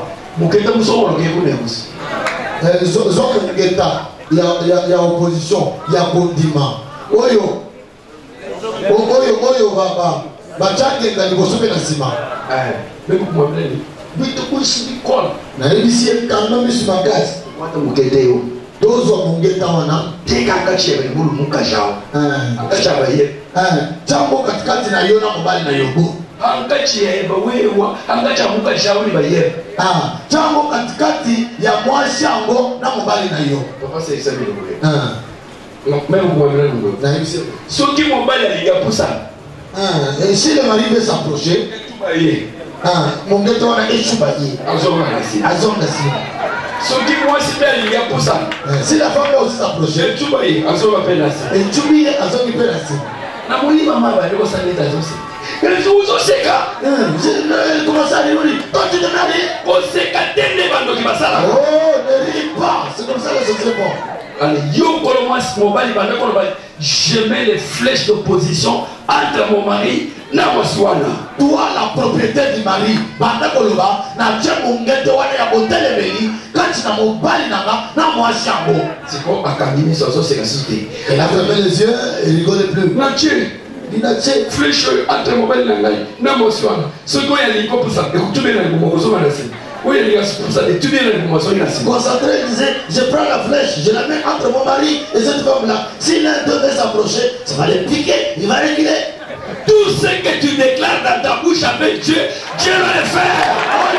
Il y a, il y a, il y a opposition, il y a condiment. Oyo, oyo, oyo, baba, bachake na liboso pe na sima. Eh, mais comment me dit? Bitu kushi bikol. Na ebisi kanda misu magaz. Wata mukete yo. Dozo mungeta wana. Teka kachebe bulu mukajao. Eh, akachaba ye. Eh, jambo katikati na yo na mobali na yobo. Angachiye bawewa, angacha mukajao ni baye. Ah, jambo katikati ya mwasi yango na mobali na yo. Papa c'est ça bien. Ah. Même moi même moi. Na ebisi. Soki mobali aliga pusa. Ah, et si le mari veut s'approcher, ah, mon gars toi na echubaye. Azonga nasi. Azonga nasi. Soki moi si belle aliga pusa. Si la femme veut aussi s'approcher, echubaye, azonga pe nasi. Echubaye azonga pe nasi. Na moni mama ba leko saneta zosi. Elle se uso seka. Comment ça, Léonie? Toi, tu te maries? On sait qu'à tendre bando qui va ça. Oh, ne ris pas. C'est comme ça que c'est bon. Allez, yo, moi, mobile, je mets les flèches d'opposition entre mon mari et mon soana. Toi, la propriété du mari, banda koloba, na djembo ngete wana ya hôtel Emeli, quand tu n'as mon bali nanga, na moi chambo. C'est quoi, à Kamini, ça, c'est la société. Elle a fermé les yeux et rigolait plus. Nature. Flèche entre mon bali nanga, na mon soana. Ce qu'on y a dit, pour ça, écoutez bien, vous m'en savez. Oui, il y a pour ça, étudier l'information. Concentré, il disait, je prends la flèche, je la mets entre mon mari et cette femme-là. Si l'un devait s'approcher, ça va les piquer, il va reculer. Tout ce que tu déclares dans ta bouche avec Dieu, Dieu va le faire.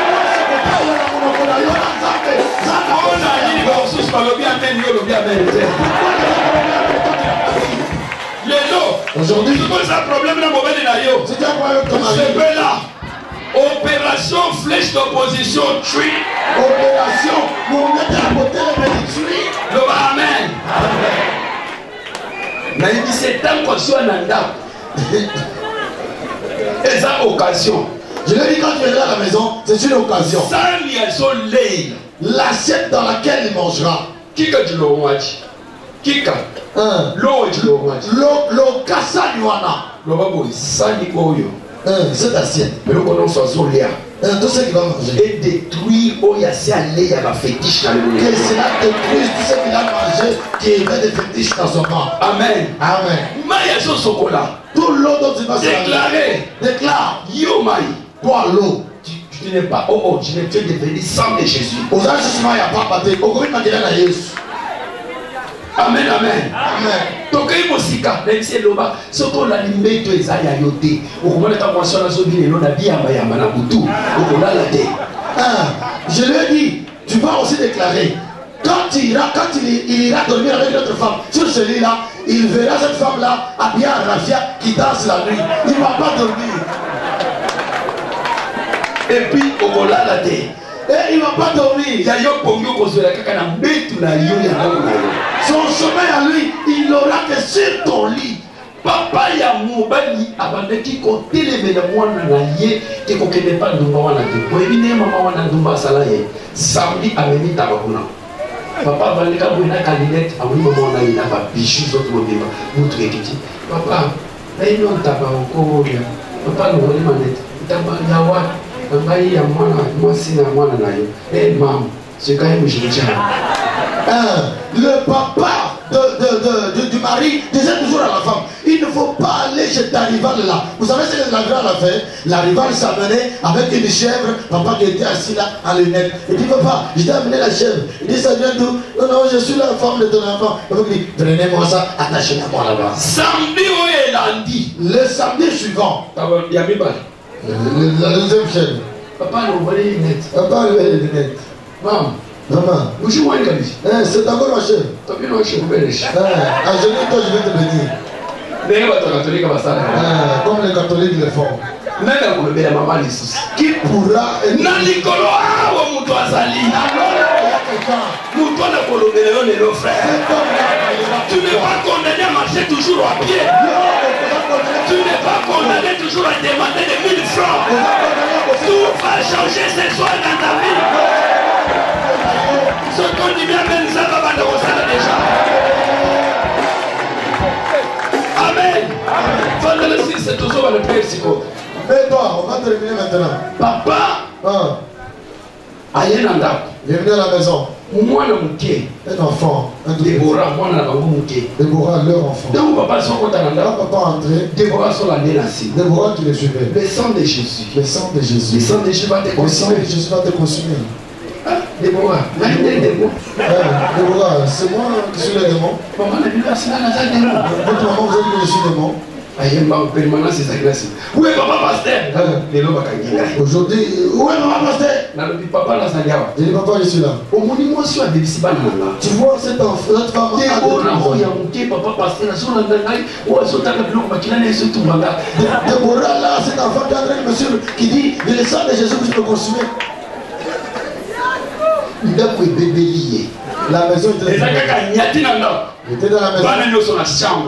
Aujourd'hui, c'est un problème dans mon bébé. C'est un problème comme ça. Là. Opération flèche d'opposition, tree. Opération, mon gars à côté de tree. Le amen. Mais il dit c'est tant qu'on soit nanda. Et ça occasion. Je lui ai dit quand tu viendras à la maison, c'est une occasion. Sans liaison lait. L'assiette dans laquelle il mangera. Qui que tu l'as watch? Qui que? Un. L'eau et tu l'as watch. L'eau, l'eau, kassa nuana. L'eau va boire. Sans nikoyo. Un, cette assiette. Mais le connaît soit sur l'air. Un, tout ce qu'il va manger. Et détruire, oh, il y a assez à l'air, il y a la fétiche dans le monde. Que cela détruise tout ce qu'il a mangé, qui est des fétiches dans son corps. Amen. Amen. Maïa son chocolat. Tout l'eau dont tu vas se déclarer. Déclare. Yo maï. Toi l'eau. Tu, tu n'es pas, oh oh, tu n'es tu es devenu sang de Jésus. Aux âges de il n'y a pas battu. Au gros, il m'a dit à Jésus. Amen, amen. Amen. Donc, il faut s'y garder, c'est le bas. Ce qu'on a limé, tu es à yoté. Au moment où tu as pensé à la sourdine, on a dit à Mayama, na Boutou. Au moment où tu je lui ai dit, tu vas aussi déclarer. Quand il ira, quand il, il ira dormir avec notre femme sur ce lit-là, il verra cette femme-là habillée en raffia qui danse la nuit. Il ne va pas dormir. Et puis, au là la terre. Et il ne va pas dormir. Son sommeil à lui, il n'aura que sur ton lit. Papa ya mobali abandaki kotelemela mwana na ye te kokende pa ndumba wana te boyebi ne mama wana ndumba asala ye samedi amemi taba kuna papa avandika boye na kalinete amoni mama wana ye na babiju zote mobimba mutu ekiti papa naino ntaba okoya papa longoli manete ntaba ya wapi ngai ya mwana mwasi na mwana na yo e mama sekaye mujinja. Le papa de, de, de, de, du mari disait toujours à la femme, il ne faut pas aller chez ta rivale là. Vous savez ce que la rivale a fait? La rivale s'amenait avec une chèvre, papa qui était assis là en lunettes. Il dit, papa, je t'ai amené la chèvre. Il dit, ça vient d'où? Non, non, je suis la femme de ton enfant. Il dit, prenez-moi ça, attachez-la moi là-bas. Samedi ou lundi? Le samedi suivant. Il y a mis la deuxième chèvre. Papa, il a les lunettes. Papa, il a les lunettes. Maman. Maman, eh, c'est d'abord ma chèvre. Ah, je dis, toi, je vais te bénir. Ah, comme les catholiques le font. Qui pourra être... Tu n'es pas condamné à marcher toujours à pied. Tu n'es pas condamné toujours à demander des mille francs. Tout va changer ce soir dans ta vie. Ce qu'on dit bien, mais ça va de ressentir déjà. Amen. Vendredi six, c'est toujours le père psycho. Mais toi, on va terminer maintenant. Papa. Ah. Aïe Nanda. Bienvenue à la maison. Moi, le mouquet. Un enfant. Un Déborah, moi, le mouquet. Déborah, leur enfant. Donc, papa, son compte à Nanda. Papa entré. Déborah, sur la nation. Déborah, tu le suivais. Le sang de Jésus. Le sang de Jésus. Le sang de Jésus va te consumer. Le sang de Jésus va te consumer. Déborah, Déborah, c'est moi qui suis le démon. Maman, la Bible, c'est là, c'est démon. Votre maman, vous avez dit que je suis démon. Aïe, ma permanence, c'est sa grâce. Où est papa pasteur? Aujourd'hui, où est papa pasteur? Papa, là, ça vient. Je dis, papa, je suis là. Au moins, moi, je suis à Débisiban. Tu vois cette enfant, cette femme. Déborah, il y a mon papa pasteur, sur la nangaï, ou à son tacle, qui n'a pas tout manga. Déborah, là, cet enfant qui est en train de monsieur, qui dit, le sang de Jésus que je peux consommer. La maison était dans la maison.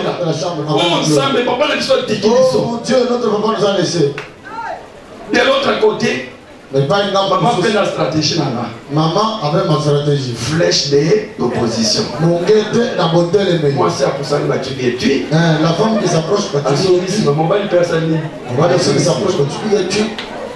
Oh mon Dieu, notre papa nous a laissé. De l'autre côté, mais pas une grande maman fait la stratégie. Maman avait ma stratégie. Flèche d'opposition. Mon guette dans mon tel et moi, c'est pour ça que tu es tué. La femme qui s'approche, tu es tué. Maman, une personne. On va dire ceux qui s'approchent, tu es tué.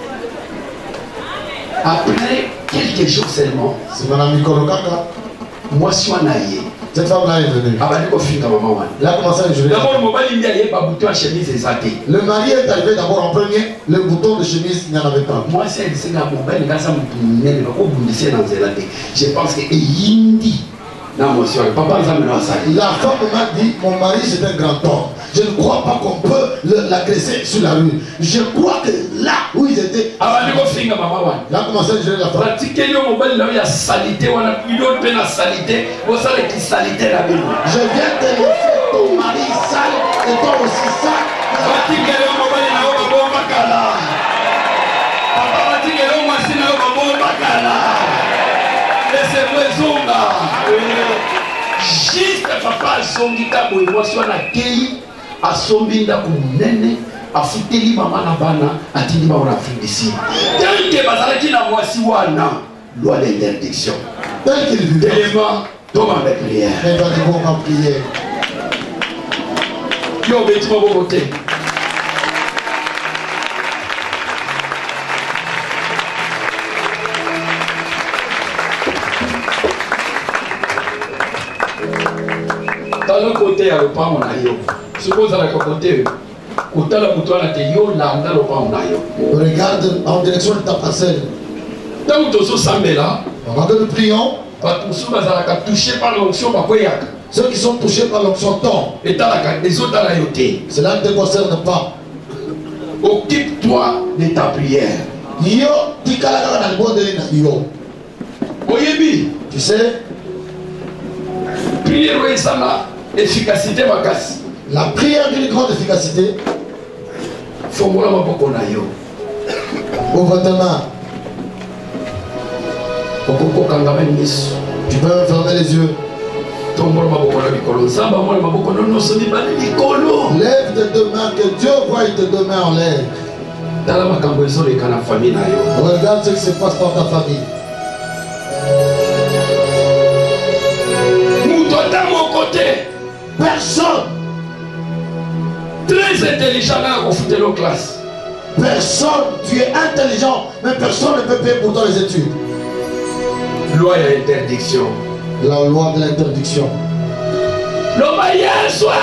Après quelques jours seulement, c'est mon ami Kolokaka. Moi, je suis en aïe. Cette femme-là est venue. Ah, bah, maman. Elle a commencé à jurer. D'abord, le mobile, il y a pas bouton à chemise et ça. Le mari est arrivé d'abord en premier. Le bouton de chemise, il n'y en avait pas. Moi, c'est un mobile, quand ça me je pense que Hindi. Non, monsieur, papa, ça me lance. La femme m'a dit, mon mari c'est un grand homme. Je ne crois pas qu'on peut l'agresser sur la rue. Je crois que là où ils étaient. Ah, bah, il a commencé à gérer la femme. Pratiquer le mobile, là, il y a salité, on a plus de peine à salité. Vous savez qui salité la vie. Je viens te laisser ton mari sale et toi aussi sale. Pratiquer le mobile, là, on va bon bakala. Papa, pratiquer le mobile, là, on va bon bakala. Laissez-moi zonga. Juste papa asombi ndako mwasi wana kei asombi ndako munene afuteli mama na bana atindi bango na Afrique du Sud. Tel que bazalaki na mwasi wana loi d'interdiction. Tel qu'il vivait. Élément tombe avec prière. Mais pas de bon en prière. Yo beti mo bokote. Dans le côté, il y a le pas mon aïe. Suppose à la côté, côté la boutoir, il y a le pas mon aïe. Regarde en direction de ta parcelle. Tant que tu es là, pendant que nous prions, touchés par l'onction, ceux qui sont touchés par l'onction tombent. Et les autres à la yoté. Cela ne te concerne pas. Occupe-toi de ta prière. Yo, tikala na bon de yo. Tu sais, prière efficacité makasi. La prière d'une grande efficacité. Fongola maboko na yo. Ouvre ta main. Okoko kangama miso. Tu peux fermer les yeux. Tombola maboko na bikolo. Samba mwana maboko no noso ni bali bikolo. Lève tes deux mains, que Dieu voie tes deux mains en l'air. Tala makambo ezoleka na famille na yo. Regarde ce qui se passe dans ta famille. Muto à mon côté. Personne. Très intelligent dans la foutre nos classes. Personne. Tu es intelligent, mais personne ne peut payer pour toi les études. Loi et interdiction. La loi de l'interdiction. Le maillot soit.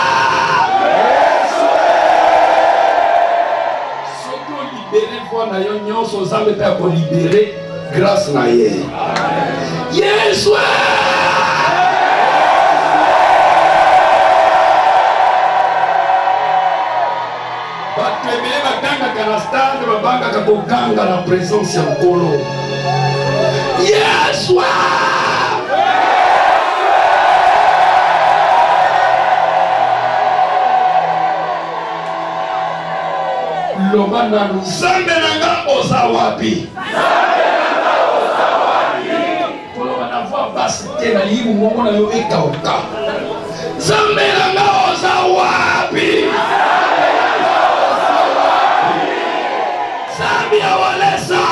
Libérer foi na yo nyonso zambe pe ko libérer grâce na ye. Yesu. Batebele batanga kana stade babanga ka kokanga na présence ya nkolo. Yesu. Lobana nzambe nanga oza wapi? Koloba na voix basse te na libu mongo na yo ekauka. Nzambe nanga oza wapi? Nzambe ya walesa.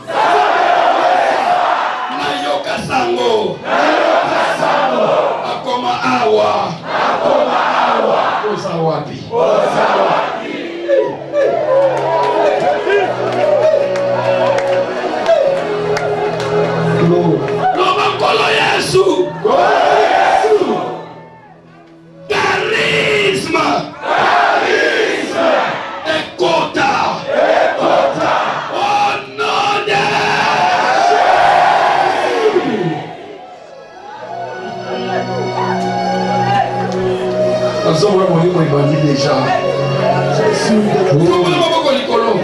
Na yoka sango. Akoma awa. Oza wapi? Kolo Yesu. Charisme. Charisme. Écoute. Écoute. Au nom de Jésus. Nous avons déjà. Tout le monde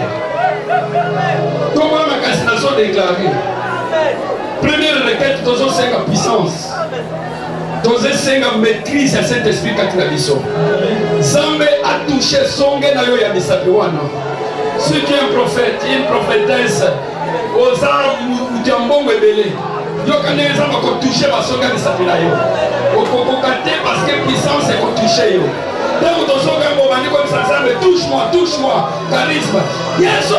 a déclaré. Première requête, tous ces cinq puissance. Tous ces cinq maîtrise à cet esprit Katinabison. Zambe a touché son genayo ya misapiwana. Ce qui est un prophète, une prophétesse, aux armes ou diambongo ebele. Yo kane zamba ko toucher ba songa misapila yo. Okokokate parce que puissance est ko toucher yo. Donc ton songa mo bani ko misapila touche-moi, touche-moi. Charisme. Yesu.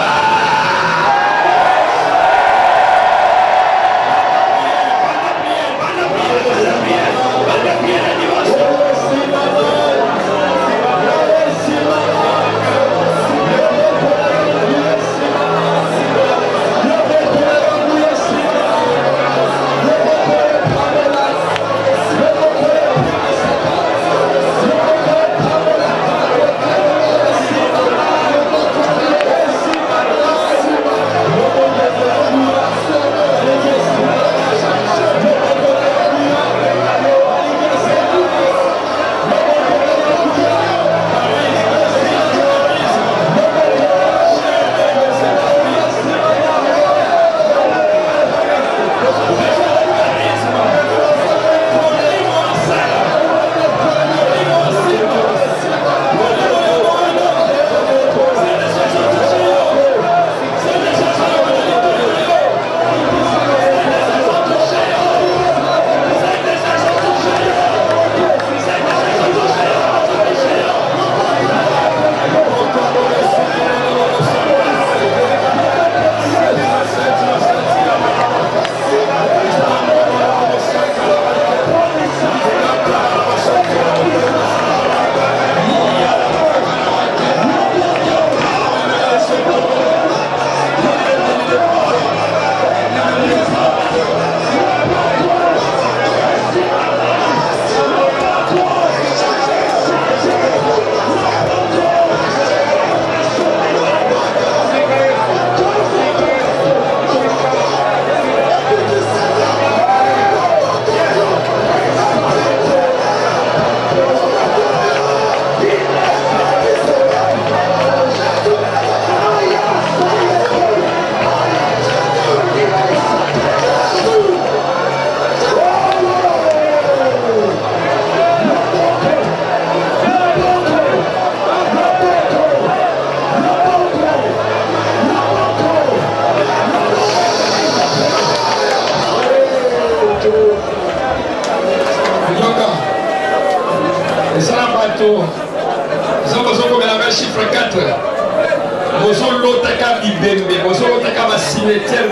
bateau. Nous avons comme la chiffre quatre. Nous avons l'autre qui bébé. Nous avons l'autre qui va cimetière.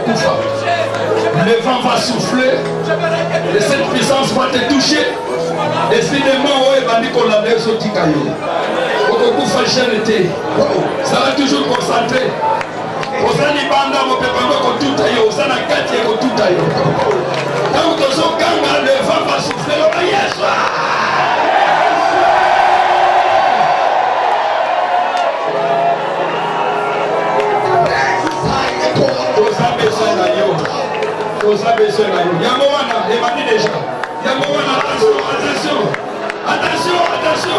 Le vent va souffler. Et cette puissance va te toucher. Et finalement, on va dire qu'on a des autres cailloux. Ça va toujours concentrer. Osani banda mo pepanga ko tuta yo, osana kati ko tuta yo. Tant que son kanga le vent va souffler le Yesu. Toza besoin na yo. Toza besoin na yo. Yango wana, il m'a dit déjà. Yango wana, attention, attention. Attention, attention.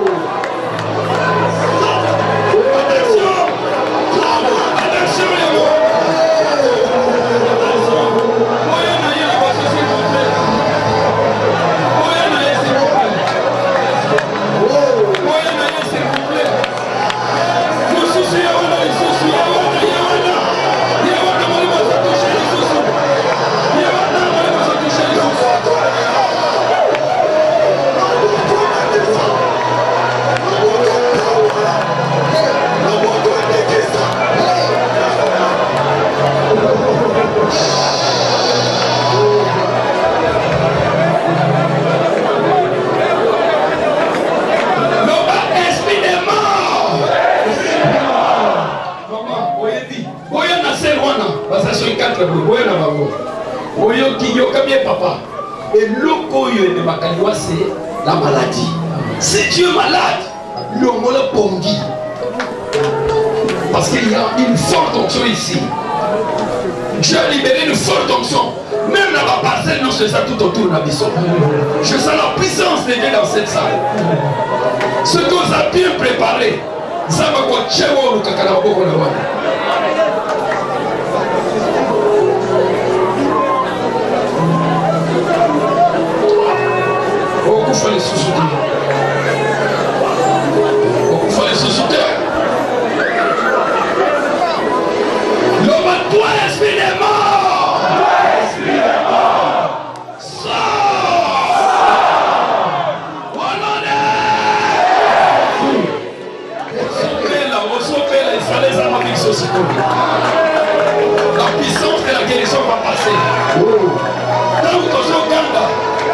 Et le c'est la maladie. Si tu es malade, le mot pongi. Parce qu'il y a une forte onction ici. Dieu a libéré une forte onction. Même dans la parcelle, nous faisons ça tout autour de la maison. Je sens la puissance de Dieu dans cette salle. Ce qu'on a bien préparé, ça va quoi tchewo ou kakalabo qu'on a. Il faut les sous-souter. Il faut les sous-souter. L'homme, toi, esprit des morts. Esprit des morts. Sors. Au nom de Jésus. Au sommet, il fallait les armes avec ce la puissance de la guérison va passer. Dans le Gamba.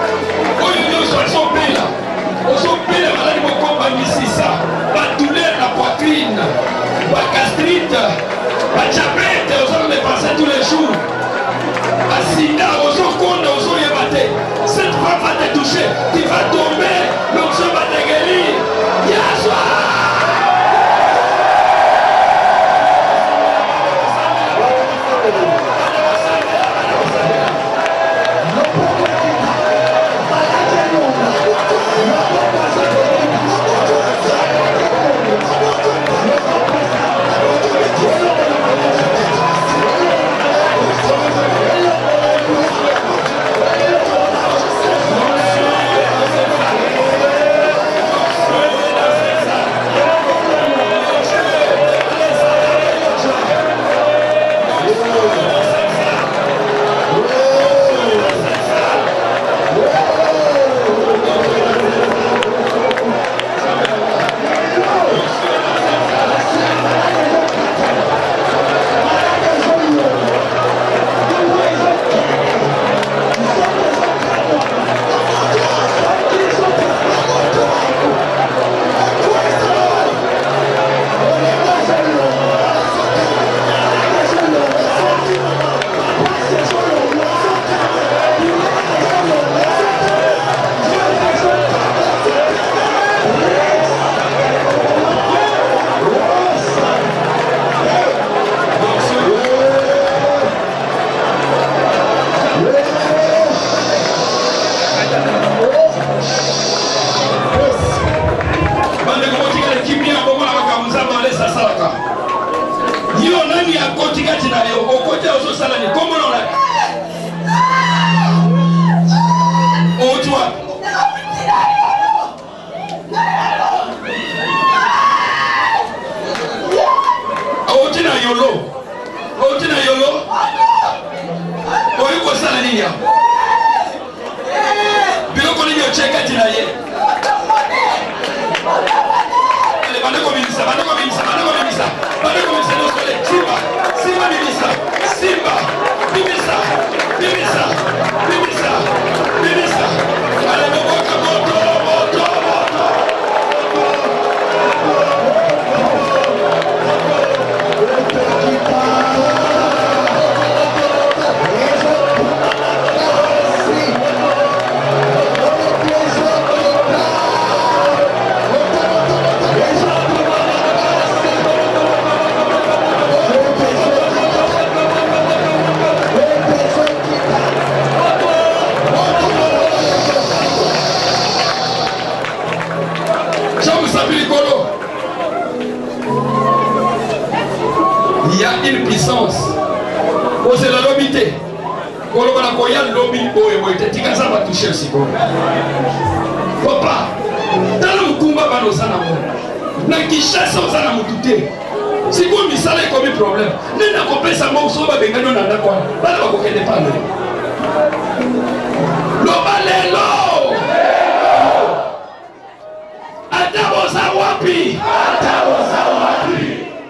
Aujourd'hui, les maladies vont accompagner ça. La douleur, la poitrine, la gastrite, la diabète, aux hommes de passer tous les jours. La sida, aux hommes qu'on a, aux hommes yabaté. Cette femme va te toucher, tu vas tomber, l'onction va te guérir. Yassoua! une puissance. Osez la lobité. Koloba na koya lobby boy boy te tika za ba toucher siko. Papa, tala mukumba bano sana mo. Na kishasa osana mutute. Siko misala ikomi problème. Nenda kopesa mo so ba bengano na ndako. Bana ba kokende pale. Loba lelo. Atabo za wapi? Atabo za wapi?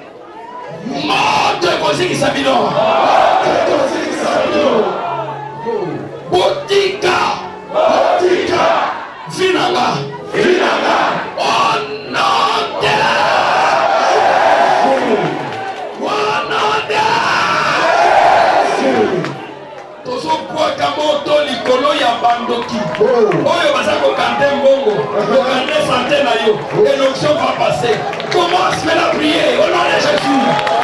Moto koziki sabino. Koziki sabino. Botika, botika, vinanga, vinanga, onoda, onoda. Tozo kwa kamoto likolo ya bandoki. Oyo bazako kante mbongo, kante santé na yo. Et l'onction va passer. Commence à la prier au nom de Jésus.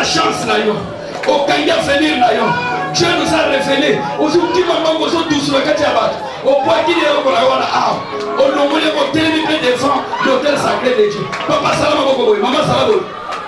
chance na yo okangi avenir na yo. Dieu nous a révélé aujourd'hui maman bozo douce le kati ya bato opwaki lelo kola wana awa olongoli kotelemi mpe devant l'hôtel sacré de Dieu. Papa salama boko boye, maman salama boye.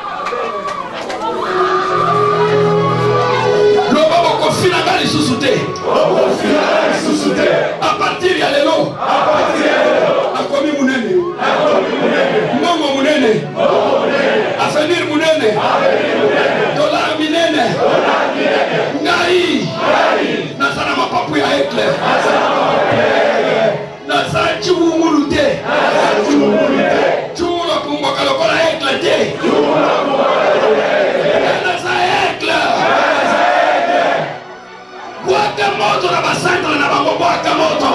Loba boko fina nga lisusu te. Boko fina nga lisusu te. A partir ya lelo. A partir ya lelo. Akomi munene. Akomi munene. Mbongo munene. Mbongo munene. Avenir munene. Avenir munene. Dollar minene. Dollar minene. Ngai. Ngai. Nazana mapapu ya ekle. Nazana mapapu ya ekle. Nazana chiwumulu te. Nazana chiwumulu te. Chiwumulu kumboka lokola ekle te. Chiwumulu kumboka lokola ekle. Nazana ekle. Nazana ekle. Bwaka moto na basantre na bango bwaka moto.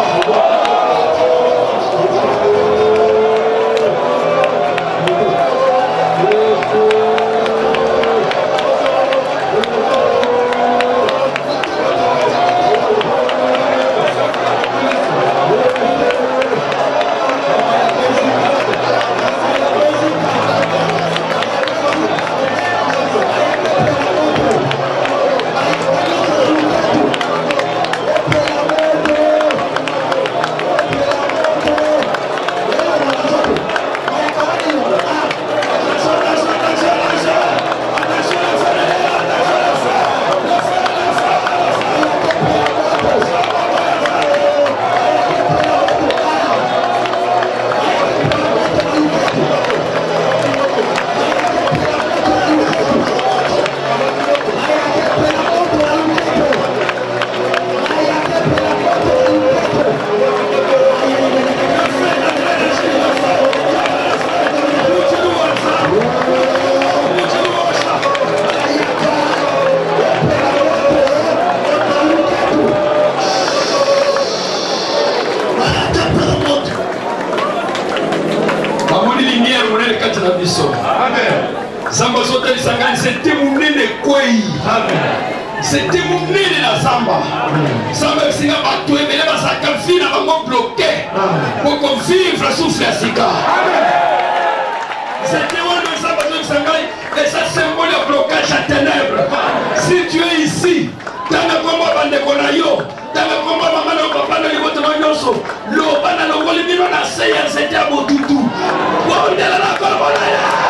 C'était mon nez quoi? C'était mon nez la samba. Samba c'est un bateau et là ça confine à mon bloqué. Pour qu'on vive la souffle à sika. C'était moi le samba de Sangai et ça symbole le blocage à ténèbres. Si tu es ici, dans le combat bande konayo, dans le combat maman no papa no liboto no nyoso, lo bana no woli mino na seya c'était à botutu. Bon de la combat.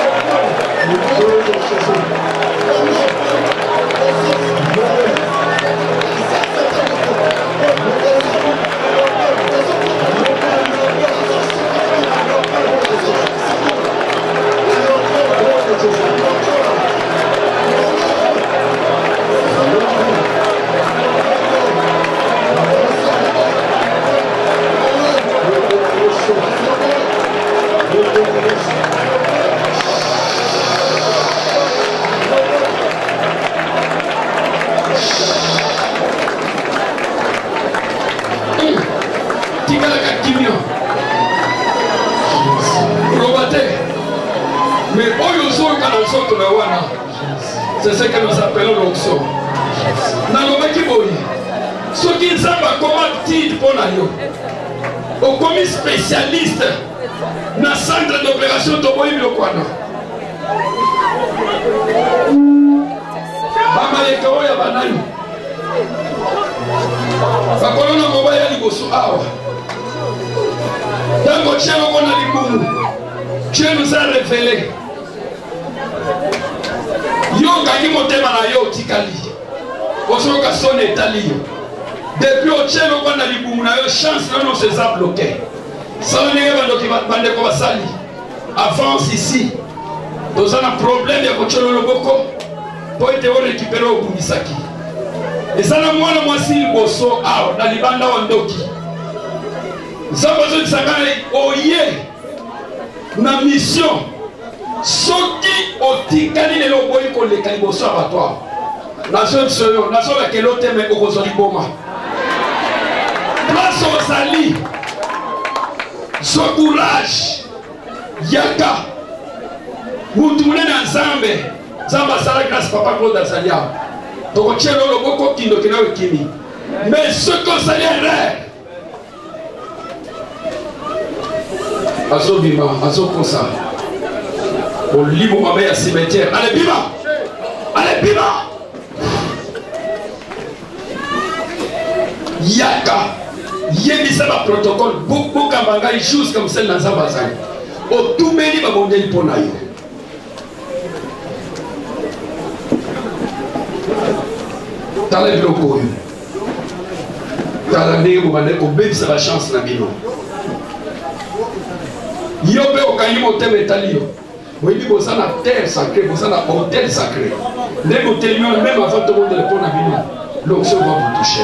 C'est ce que nous appelons l'onction. Ce qui semble comment titre pour nous. Au commis spécialiste dans le centre d'opération de Boïm le Kwana. Mama yekao ya banani. Bakolona mobaya liboso awa. Tango tchelo kona libumu. Dieu nous a révélé. Yo gangi motema na yo tikali. Osoka son etali. Depuis au tchelo kona libumu na yo chance na no se za bloqué. Sans les bando qui va bande ko basali. Avance ici. Dans un problème ya kocholo loboko. Pour être récupéré au Bumisaki. Et ça n'a moins de moi si le bosso a dans les bandes wandoki. Ça va se dire oye na mission. Soki otikali le loboyi ko le kaliboso abattoir. Nation soyo, nation la kelote me okozoli boma. Place au sali. So courage. Yaka. Mutu munene nzambe. Zamba sala grâce papa Claude Azalia. Donc tu es le boko kindo kina wikini. Mais ce qu'on s'allait rare. Azo bima, azo kosa. Au libo mabe ya cimetière. Allez bima. Allez, bima. Yaka. Yebisa ba protocole. Beaucoup kabanga les choses comme celle dans Zabazan. Au tout meni ba bondeli ponayo. Tala biloko. Tala ndenge bobande ko bebisa ba chance na bino. Yobe okanyi motema etali yo. Boyebi boza na terre sacrée, boza na hôtel sacré. Ndenge otelemi même avant tout le monde répondre à bino. L'onction va vous toucher.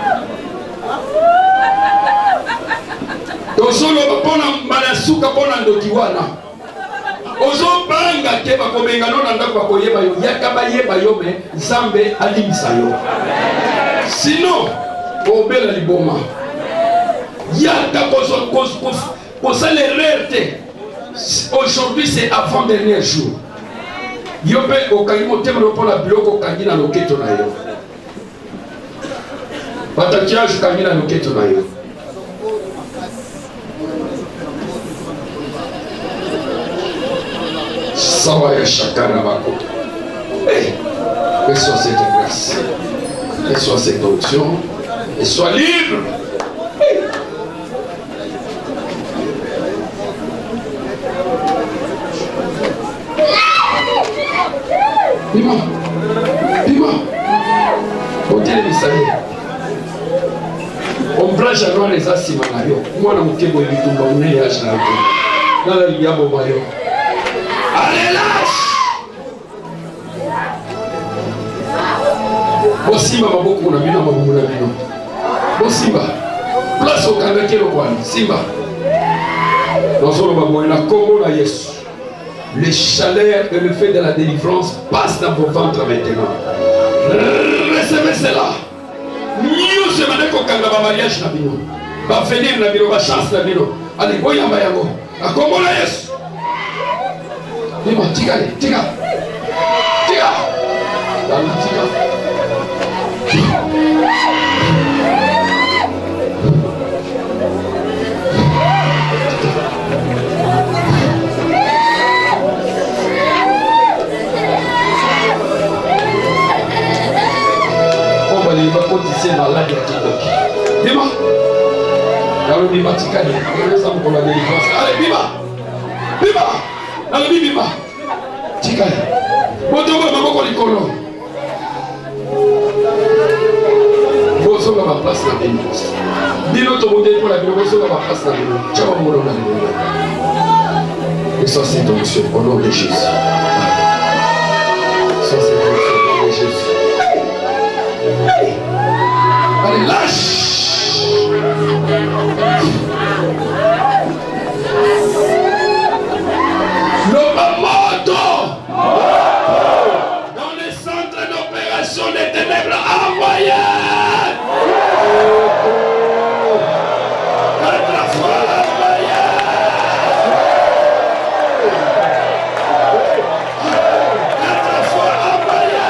Tozolo bapona malasuka pona ndoki wana. Ozo banga ke bakobenga nona ndako bakoyeba yo. Yaka bayeba yo me Nzambe alimisa yo. Sinon, obela liboma. Yaka kozo kozo kozo l'erreur te. Aujourd'hui c'est avant dernier jour. Yobe okangi motema pour la biloko kangi na loketo na yo. Batakiage kangi na loketo na yo. Sawa ya chacun bako. Hey, reçois cette grâce. Reçois cette onction. Et sois libre. Hey. Bima, Bima, hôtel Misaïe. Ombrage à noir les assimanayo. Moi, on a moqué pour lui tout le monde. Dans la ligne, mayo. Allez, lâche! Bosimba, beaucoup on a bien, on a bien. Bosimba, place au Kanaki le Kwan. Simba. Dans son moment, il a Congo la Yesu. Le chaleur et le fait de la délivrance passent dans vos ventres maintenant. Recevez cela. Mieux se m'a dit qu'on a mariage na bino. Va venir na bino, va chance na bino. Allez, voyons Mayango. A Congo la Yesu. Dis-moi, tika, tika. Tika. Dans le tika. Il va cotiser dans la Kitoki. Bima. Dans le Bima Tikani. Allez, Bima. Bima. Dans le Bima. Tikani. Botoba Mamoko Likolo. Bozo va ma place dans le Bima. Dino to modèle pour la Bima. Bozo va ma place dans le Bima. Tchaba Molo dans le Bima. Et ça c'est ton monsieur. Au nom de Jésus. Ça c'est ton monsieur. Au nom de Jésus. Hey. Allez, lâche. Lobamoto. Dans le centre d'opération des ténèbres envoyé. Quatre fois envoyé. Quatre fois envoyé.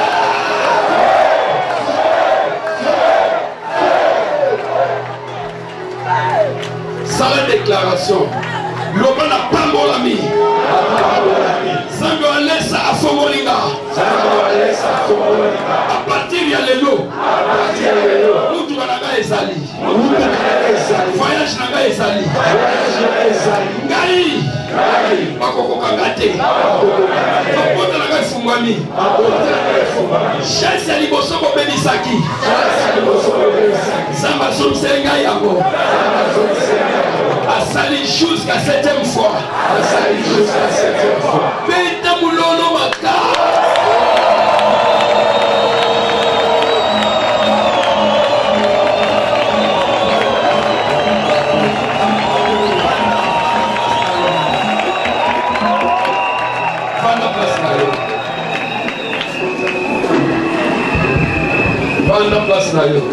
Ça la déclaration. L'homme n'a pas mon ami. Sango Alessa a Fomolinga. À partir de l'élo. Nous tu vas la Ezali. Voyage na Ezali. Ngai. Bakoko Kangate. Bakota na Fungwami. Chasse Liboso Benisaki. Samba Sonsenga Yango. Asali jusqu'à septième fois. Asali jusqu'à septième fois. Peta Moulono Maka. Vanda place na yo. Vanda place na yo.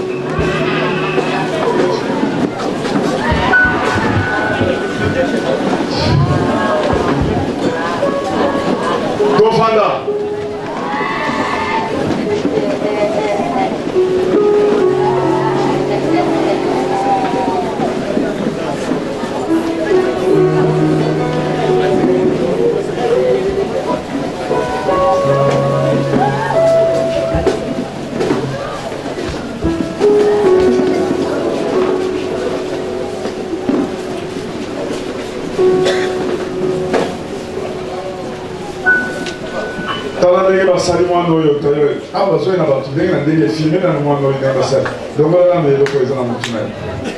basali mwana oyo tayo awa bazoi na bato ndenge na ndenge efilme na mwana oyo ndenge basali donc wana na eloko eza na motu na ye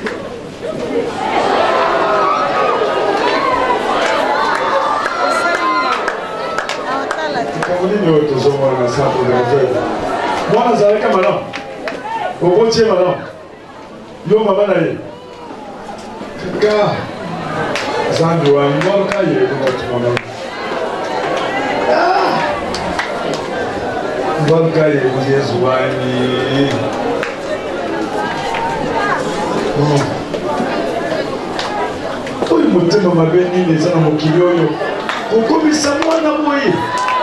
nini oyo tozomona na centre de recueil mwana azalaka malamu okotie malamu yo mama na ye kaka zambi wani mwaluka ye kumatumana mwaluka ye kuyezu wani oyo motema mabe nini eza na mokili oyo kokomisa mwana boye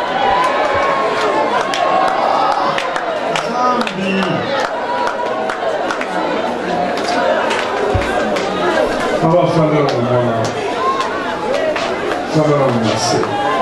Aba fanda na mwana fanda na mwase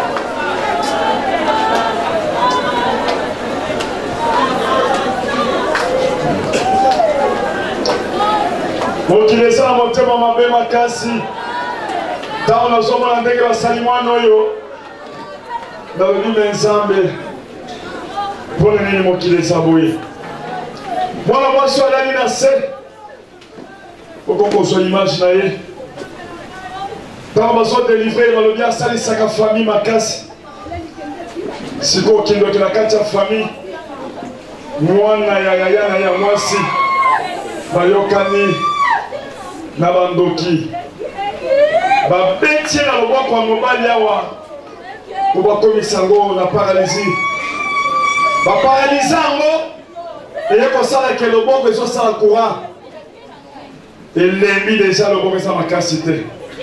mokilesa na motema mabe makasi ntango nazomona ndenge basali mwana oyo nalobi me nzambe mpona nini mokilesa boye mwana mwasi alali na se okokozwa image na ye ntango bazodelivre balobi asalisaka famille makasi sikoyo okendeki na kati ya famille mwana ya yaya na ya mwasi bayokani na bandoki babetie na loboko ya mobali awa po bakomisa yango na paralysie baparalize yango eye kosala ke loboko ezosala courant elembi deja loboko eza makasi te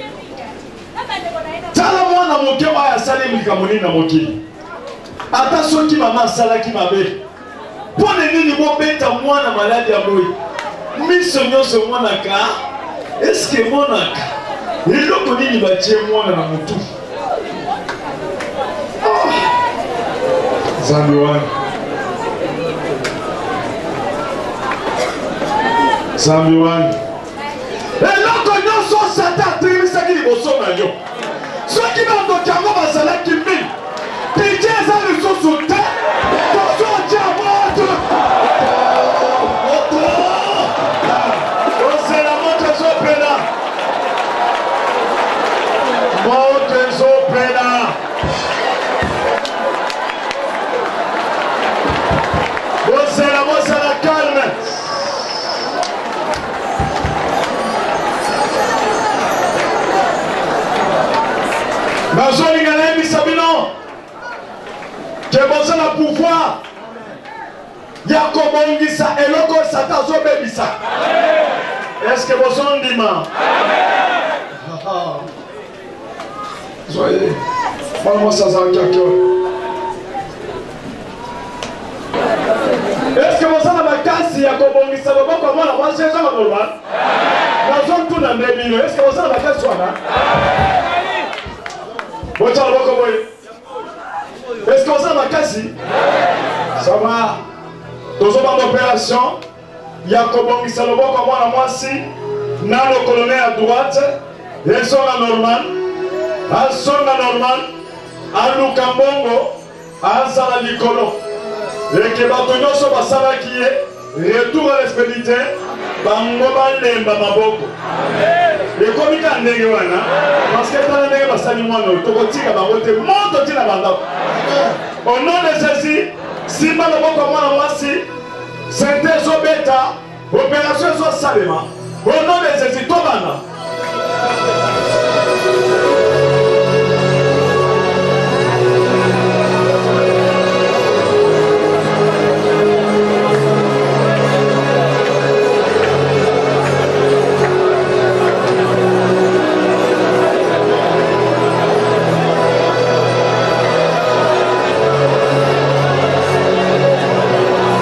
tala mwana moke oyo asali likambo nini na mokili ata soki mama asalaki mabe mpona nini bobeta mwana maladi ya boye miso nyonso emonaka eske emonaka eloko nini batie mwana na motu zambi wana zambi wana eloko nyonso satan atirimisaki liboso na yo soki bandoki yango bazalaki mingi pije eza lisusu te tozotia moto moto osela moto ezopela moto ezopela osela mosala calme nazolinga nayebisa bino ke boza na pouvoir ya kobongisa eloko satan azobebisa eske bozondima zoye mwana mwasi azalaki akio eske boza na makasi ya kobongisa loboko ya mwana mwasi ezanga normal nazotuna nde bino eske boza na makasi wana Bocha loboko boye. Est-ce qu'on s'en va casser? Ça va. Dans une opération, il y a comme ça le boko moi moi si na le colonel à droite, et son la normal, à son la normal, à Lukambongo, à Sala Nicolo. Et que Batono so basala qui est retour à l'expéditeur, bango balemba maboko. Et comme il y a un ndenge wana parce que dans ndenge basali mwana tokotika bango te moto tina banda au nom de Jésus simba loboko mwana mwasi synthèse obeta opération so salema au nom de Jésus tobana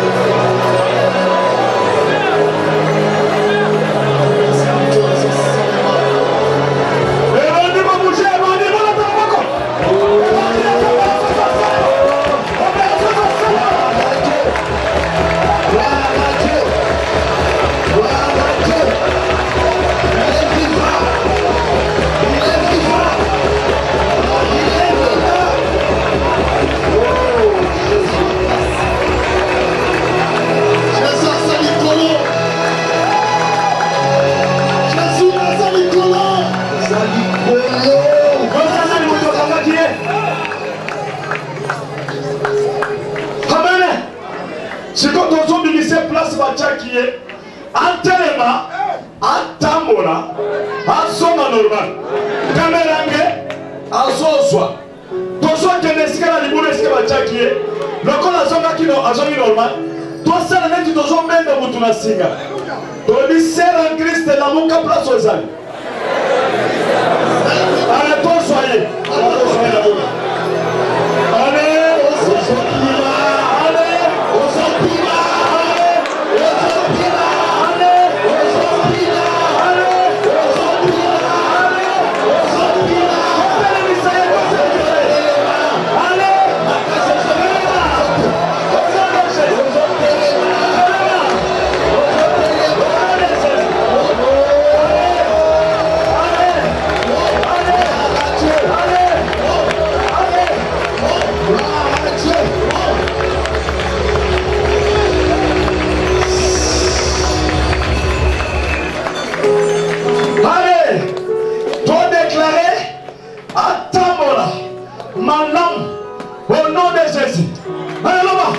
Santo telema atambola asoma normal kamerange azozwa tozokende esika na libulu esika batiaki ye lokola azongi normal tosala neti tozomenda mutu na singa toyebi sere en Christ lamuka place ozali ale tozwa ye au nom de Jésus. Alléluia.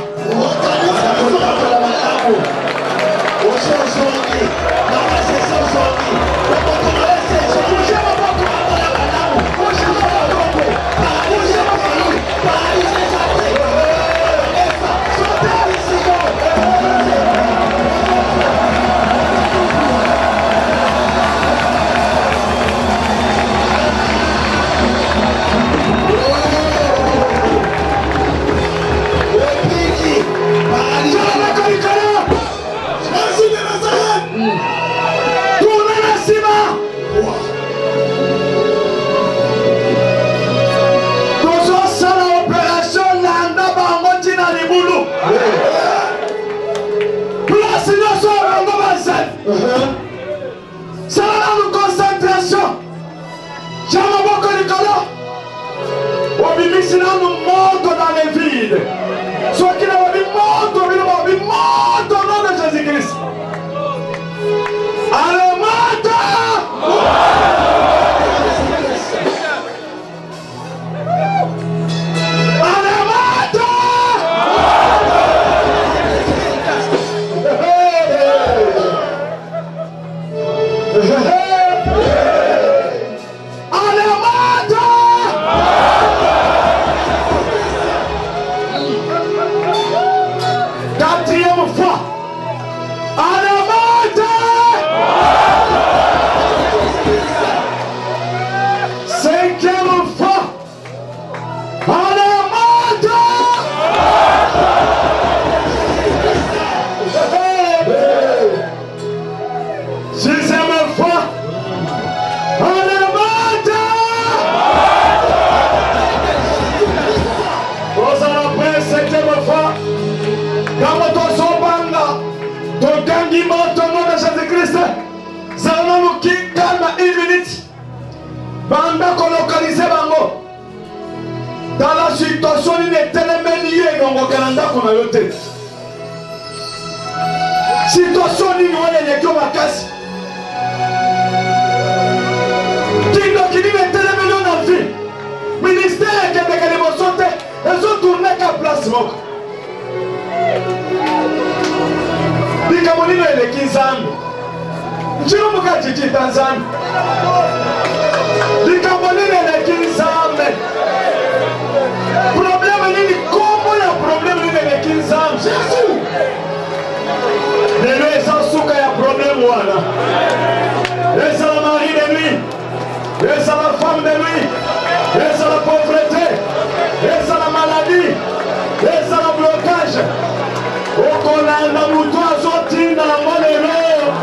Dans la situation, il est tellement lié dans le Canada qu'on a noté. Situation, il est lié à casse. Qui est tellement lié dans la vie. Ministère qui est les émotions, ils ont tourné qu'à place. Dikamolino est le Kinzam. Je ne peux pas dire Tanzanie. Dikamolino est le Kinzam. Problème nini comment ya problème nini le Kinzam Jésus lelo eza suka ya problème wana eza la mari de lui eza la femme de lui eza la pauvreté eza la maladie eza la blocage okolanda mutu azotinda yango lelo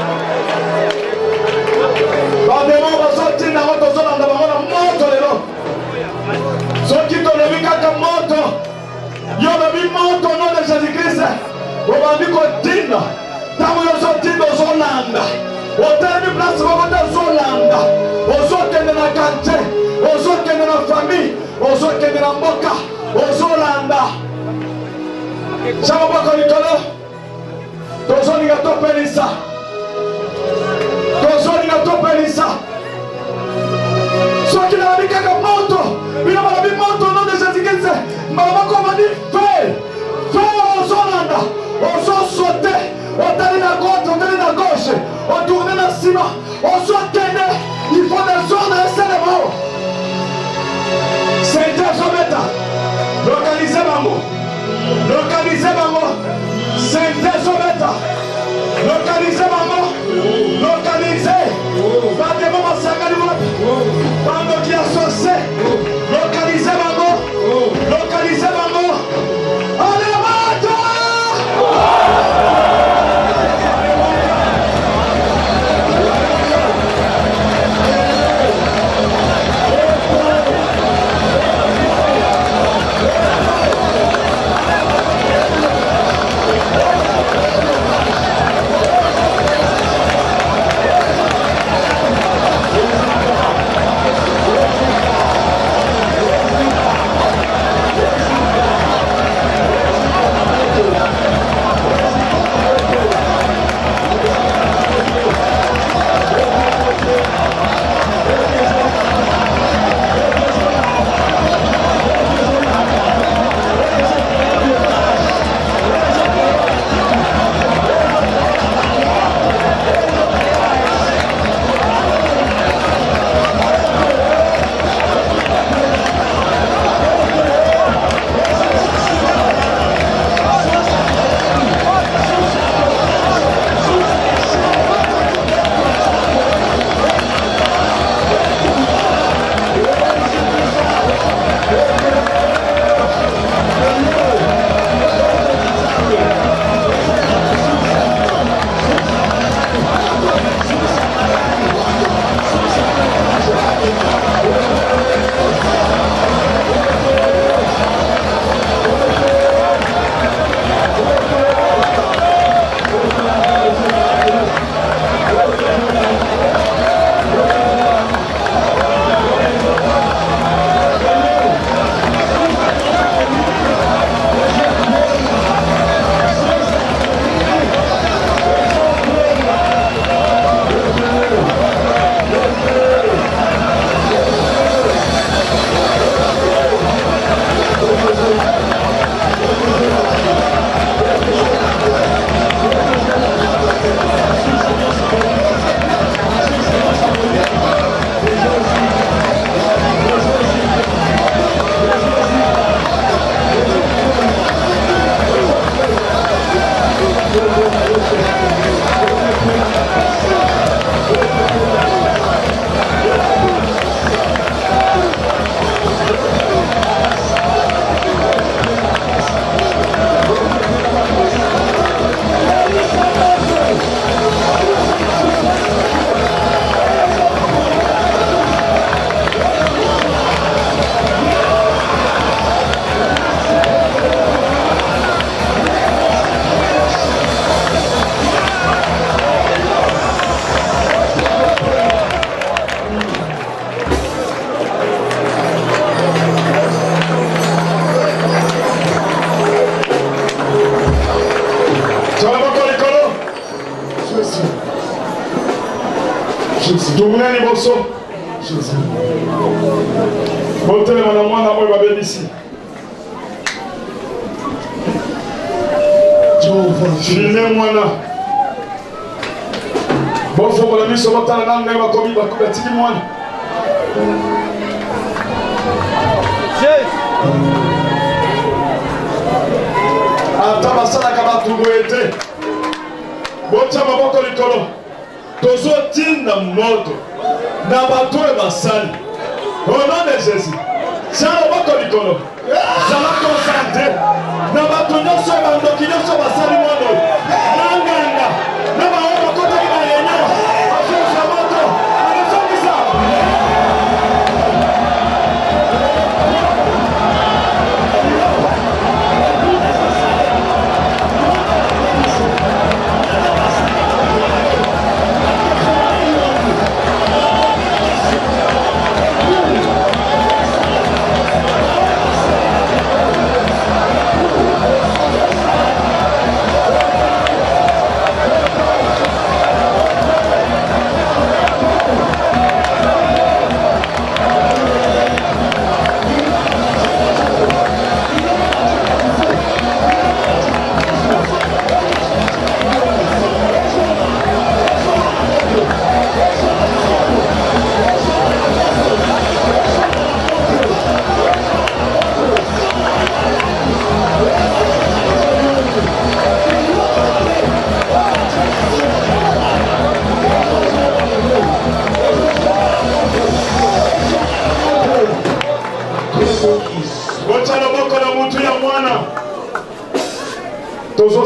bandemo bazotinda yango tozolanda bango na moto lelo soki tolobi kaka moto yo lobi moto no de Jésus-Christ obandi kotinda ntango yo ozotinda ozolanda otelemi place moko te ozolanda ozokende na quartier ozokende na famille ozokende na mboka ozolanda chamaboko likolo tozolinga topelisa tozolinga topelisa soki nalobi kaka moto bino balobi moto no de Jésus-Christ maboko bandi fe fe ozolanda ozosote otali na droite otali na gauche Sima, on soit tenu, il faut des ordres et c'est les morts. C'est deux hommes. Localisez Bango. Localisez Bango. C'est deux hommes. Localisez Bango. Localisez. Batez Maman Sakalima. Bango qui a saucé. Localisez Bango. Localisez Bango. Allez, Mato! Tourner les morceaux. Montez les madame, moi, moi, je vais ici. Filmez moi là. Bon, faut que la mise sur votre langue, elle va commis, va couper, tiki moi. Attends, ma salle à Kabat, tout le été. Bon, tiens, ma boque, les colons. Tozotinda moto na bato e basali au nom de Jésus. Tiens boko likolo zala concentré na bato nyonso bandoki nyonso basali mono na nganga na bango bakotaki na réunion bazosa moto anezongisa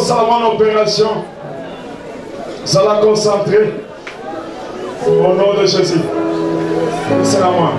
kosala une opération. Zala concentré. Au nom de Jésus. C'est à moi.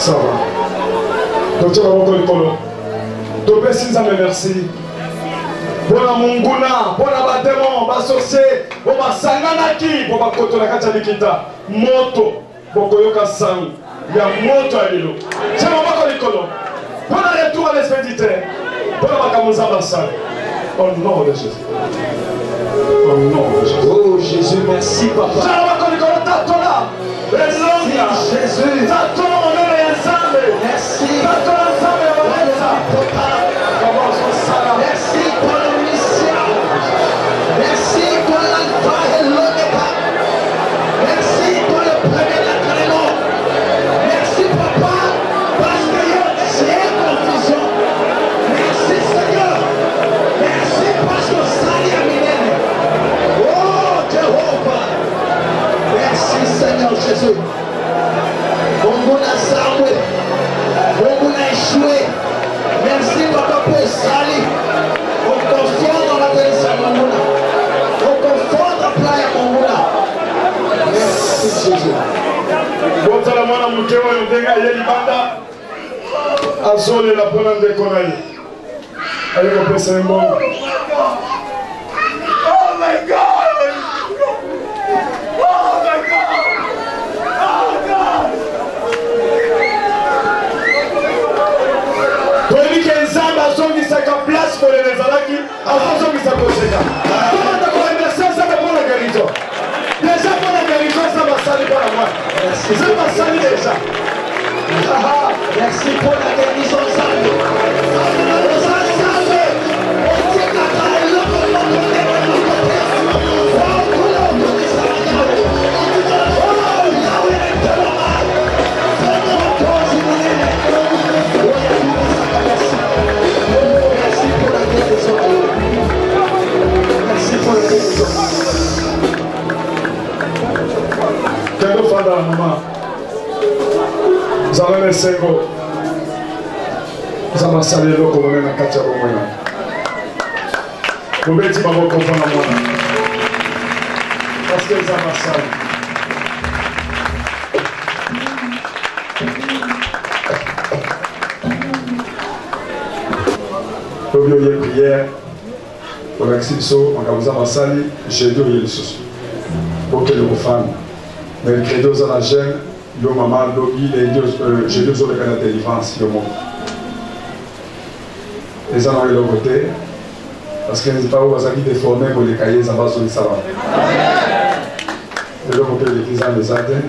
Ça va. Donc tu vas encore le colo. Tu peux si ça me merci. Pour la munguna, pour la bâtiment, pour la sorcier, pour la sanganaki, pour la koto la kachalikita. Moto, pour koyoka sang. Il y a moto à l'îlot. C'est mon bako le colo. Pour le retour à l'expéditeur. Pour la bakamuza bassal. Au nom de Jésus. Au nom de Jésus. Oh Jésus, merci papa. C'est mon bako le colo. Tatola. Merci Jésus. Tatola mon nom est ensemble. Merci. Tatola ensemble. Merci pour le mission. Merci pour l'alpha et l'oméga. Merci pour le premier agrément. Merci papa, parce que j'ai confusion. Merci Seigneur. Merci parce que ça y est miné. Oh Jéhovah. Merci Seigneur Jésus. On a sauvé. On a échoué. Merci papa pour Sali. On confond dans la bénédiction de mon On confond dans la playa Mongola. Merci Jésus. Botala mwana muke oyo ndenge aye libanda azolela mpona ndeko na ye aye kopesa ye mbongo. Oh my God! Oh my God! Oh God! Toyebi ke nzambe azongisaka place polele ezalaki azozongisa koseka. Tomanda koremercie nzambe mpo na guérison. Déjà mpo na guérison nzambe asali mpo na mwana. Nzambe asali déjà. Merci pour la guérison Nzambe. Nzambe, otikaka eloko moko nde bakokote. Wakula okomisa Yawe. Oh Yawe etelema. Seigneur mokonzi monene. Oya bibisaka merci. Merci pour la guérison. Merci pour la guérison. Kendo fanda na mama. Nzambe mesengo. Nzambe asali eloko monene na kati ya bomoi. Bobeti maboko mpona mwana. Parce que nzambe asali. Lobi oye prière. Olakisi biso makambo nzambe asali. Jeudi oye lisusu. Bokele kofanda. Mercredi oza na jeune. Yo maman lobi jeudi ozoleka na délivrance yo moko. Eza na eloko te. Parce que nzipa oyo bazalaki déformé koleka ye nzambe azongisa bango. Eloko mpe eleki nzambe eza te.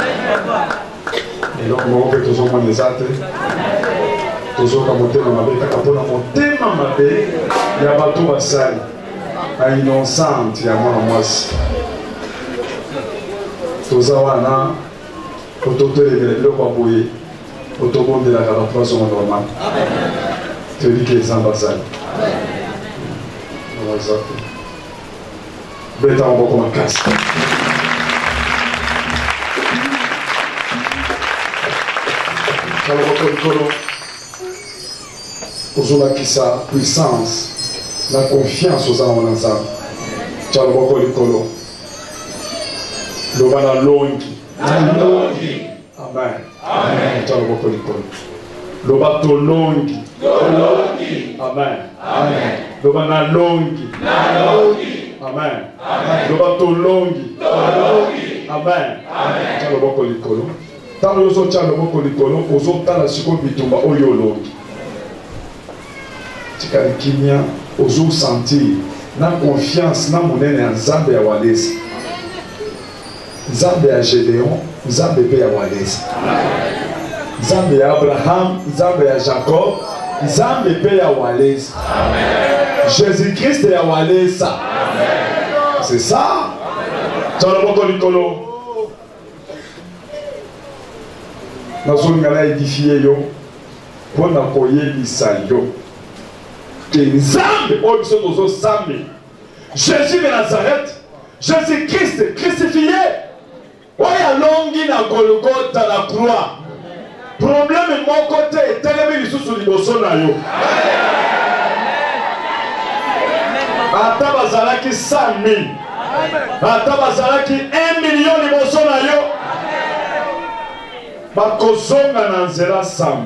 Eloko moko mpe tozomona eza te. Tozoka motema mabe kaka mpona motema mabe ya bato basali na innocente ya mwana mwasi. Toza wana ototelemela biloko ya boye otobondelaka bato bazonga normal. Toyebi ke nzambe azali. Beta maboko makasi. Kala moko likolo ozolakisa puissance na confiance oza na nzambe. Tia loboko likolo loba na longi. Amen. Amen. Tia loboko likolo loba tolongi. Amen. Amen. Loba na longi. Amen. Loba tolongi. Amen. Tia loboko likolo. Tango yozo tia loboko likolo ozotala siko bitumba oyo olongi. Tikali kimia ozo sentir na confiance na monene ya nzambe ya walezi. Nzambe ya Gédéon, nzambe pe ya walezi. Nzambe ya Abraham, nzambe ya Jacob, nzambe pe ya walezi. Jésus-Christ ya waleza. C'est ça. Tala boko likolo. Nazolinga na édifier yo pona koyebisa yo que nzambe oyo biso tozosambela Jésus de Nazareth, Jésus-Christ crucifié oyo alongi na Golgotha la croix. Problème moko te etelemi lisusu liboso na yo. Ata bazalaki cent mille, ata bazalaki un million liboso na yo, bakozonga na nzela sama.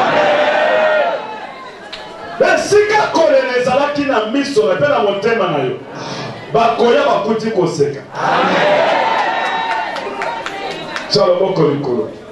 Esika kolele ezalaki na miso na pe na motema na yo bakoya bakuti koseka. Amen. Tshalo boko likolo.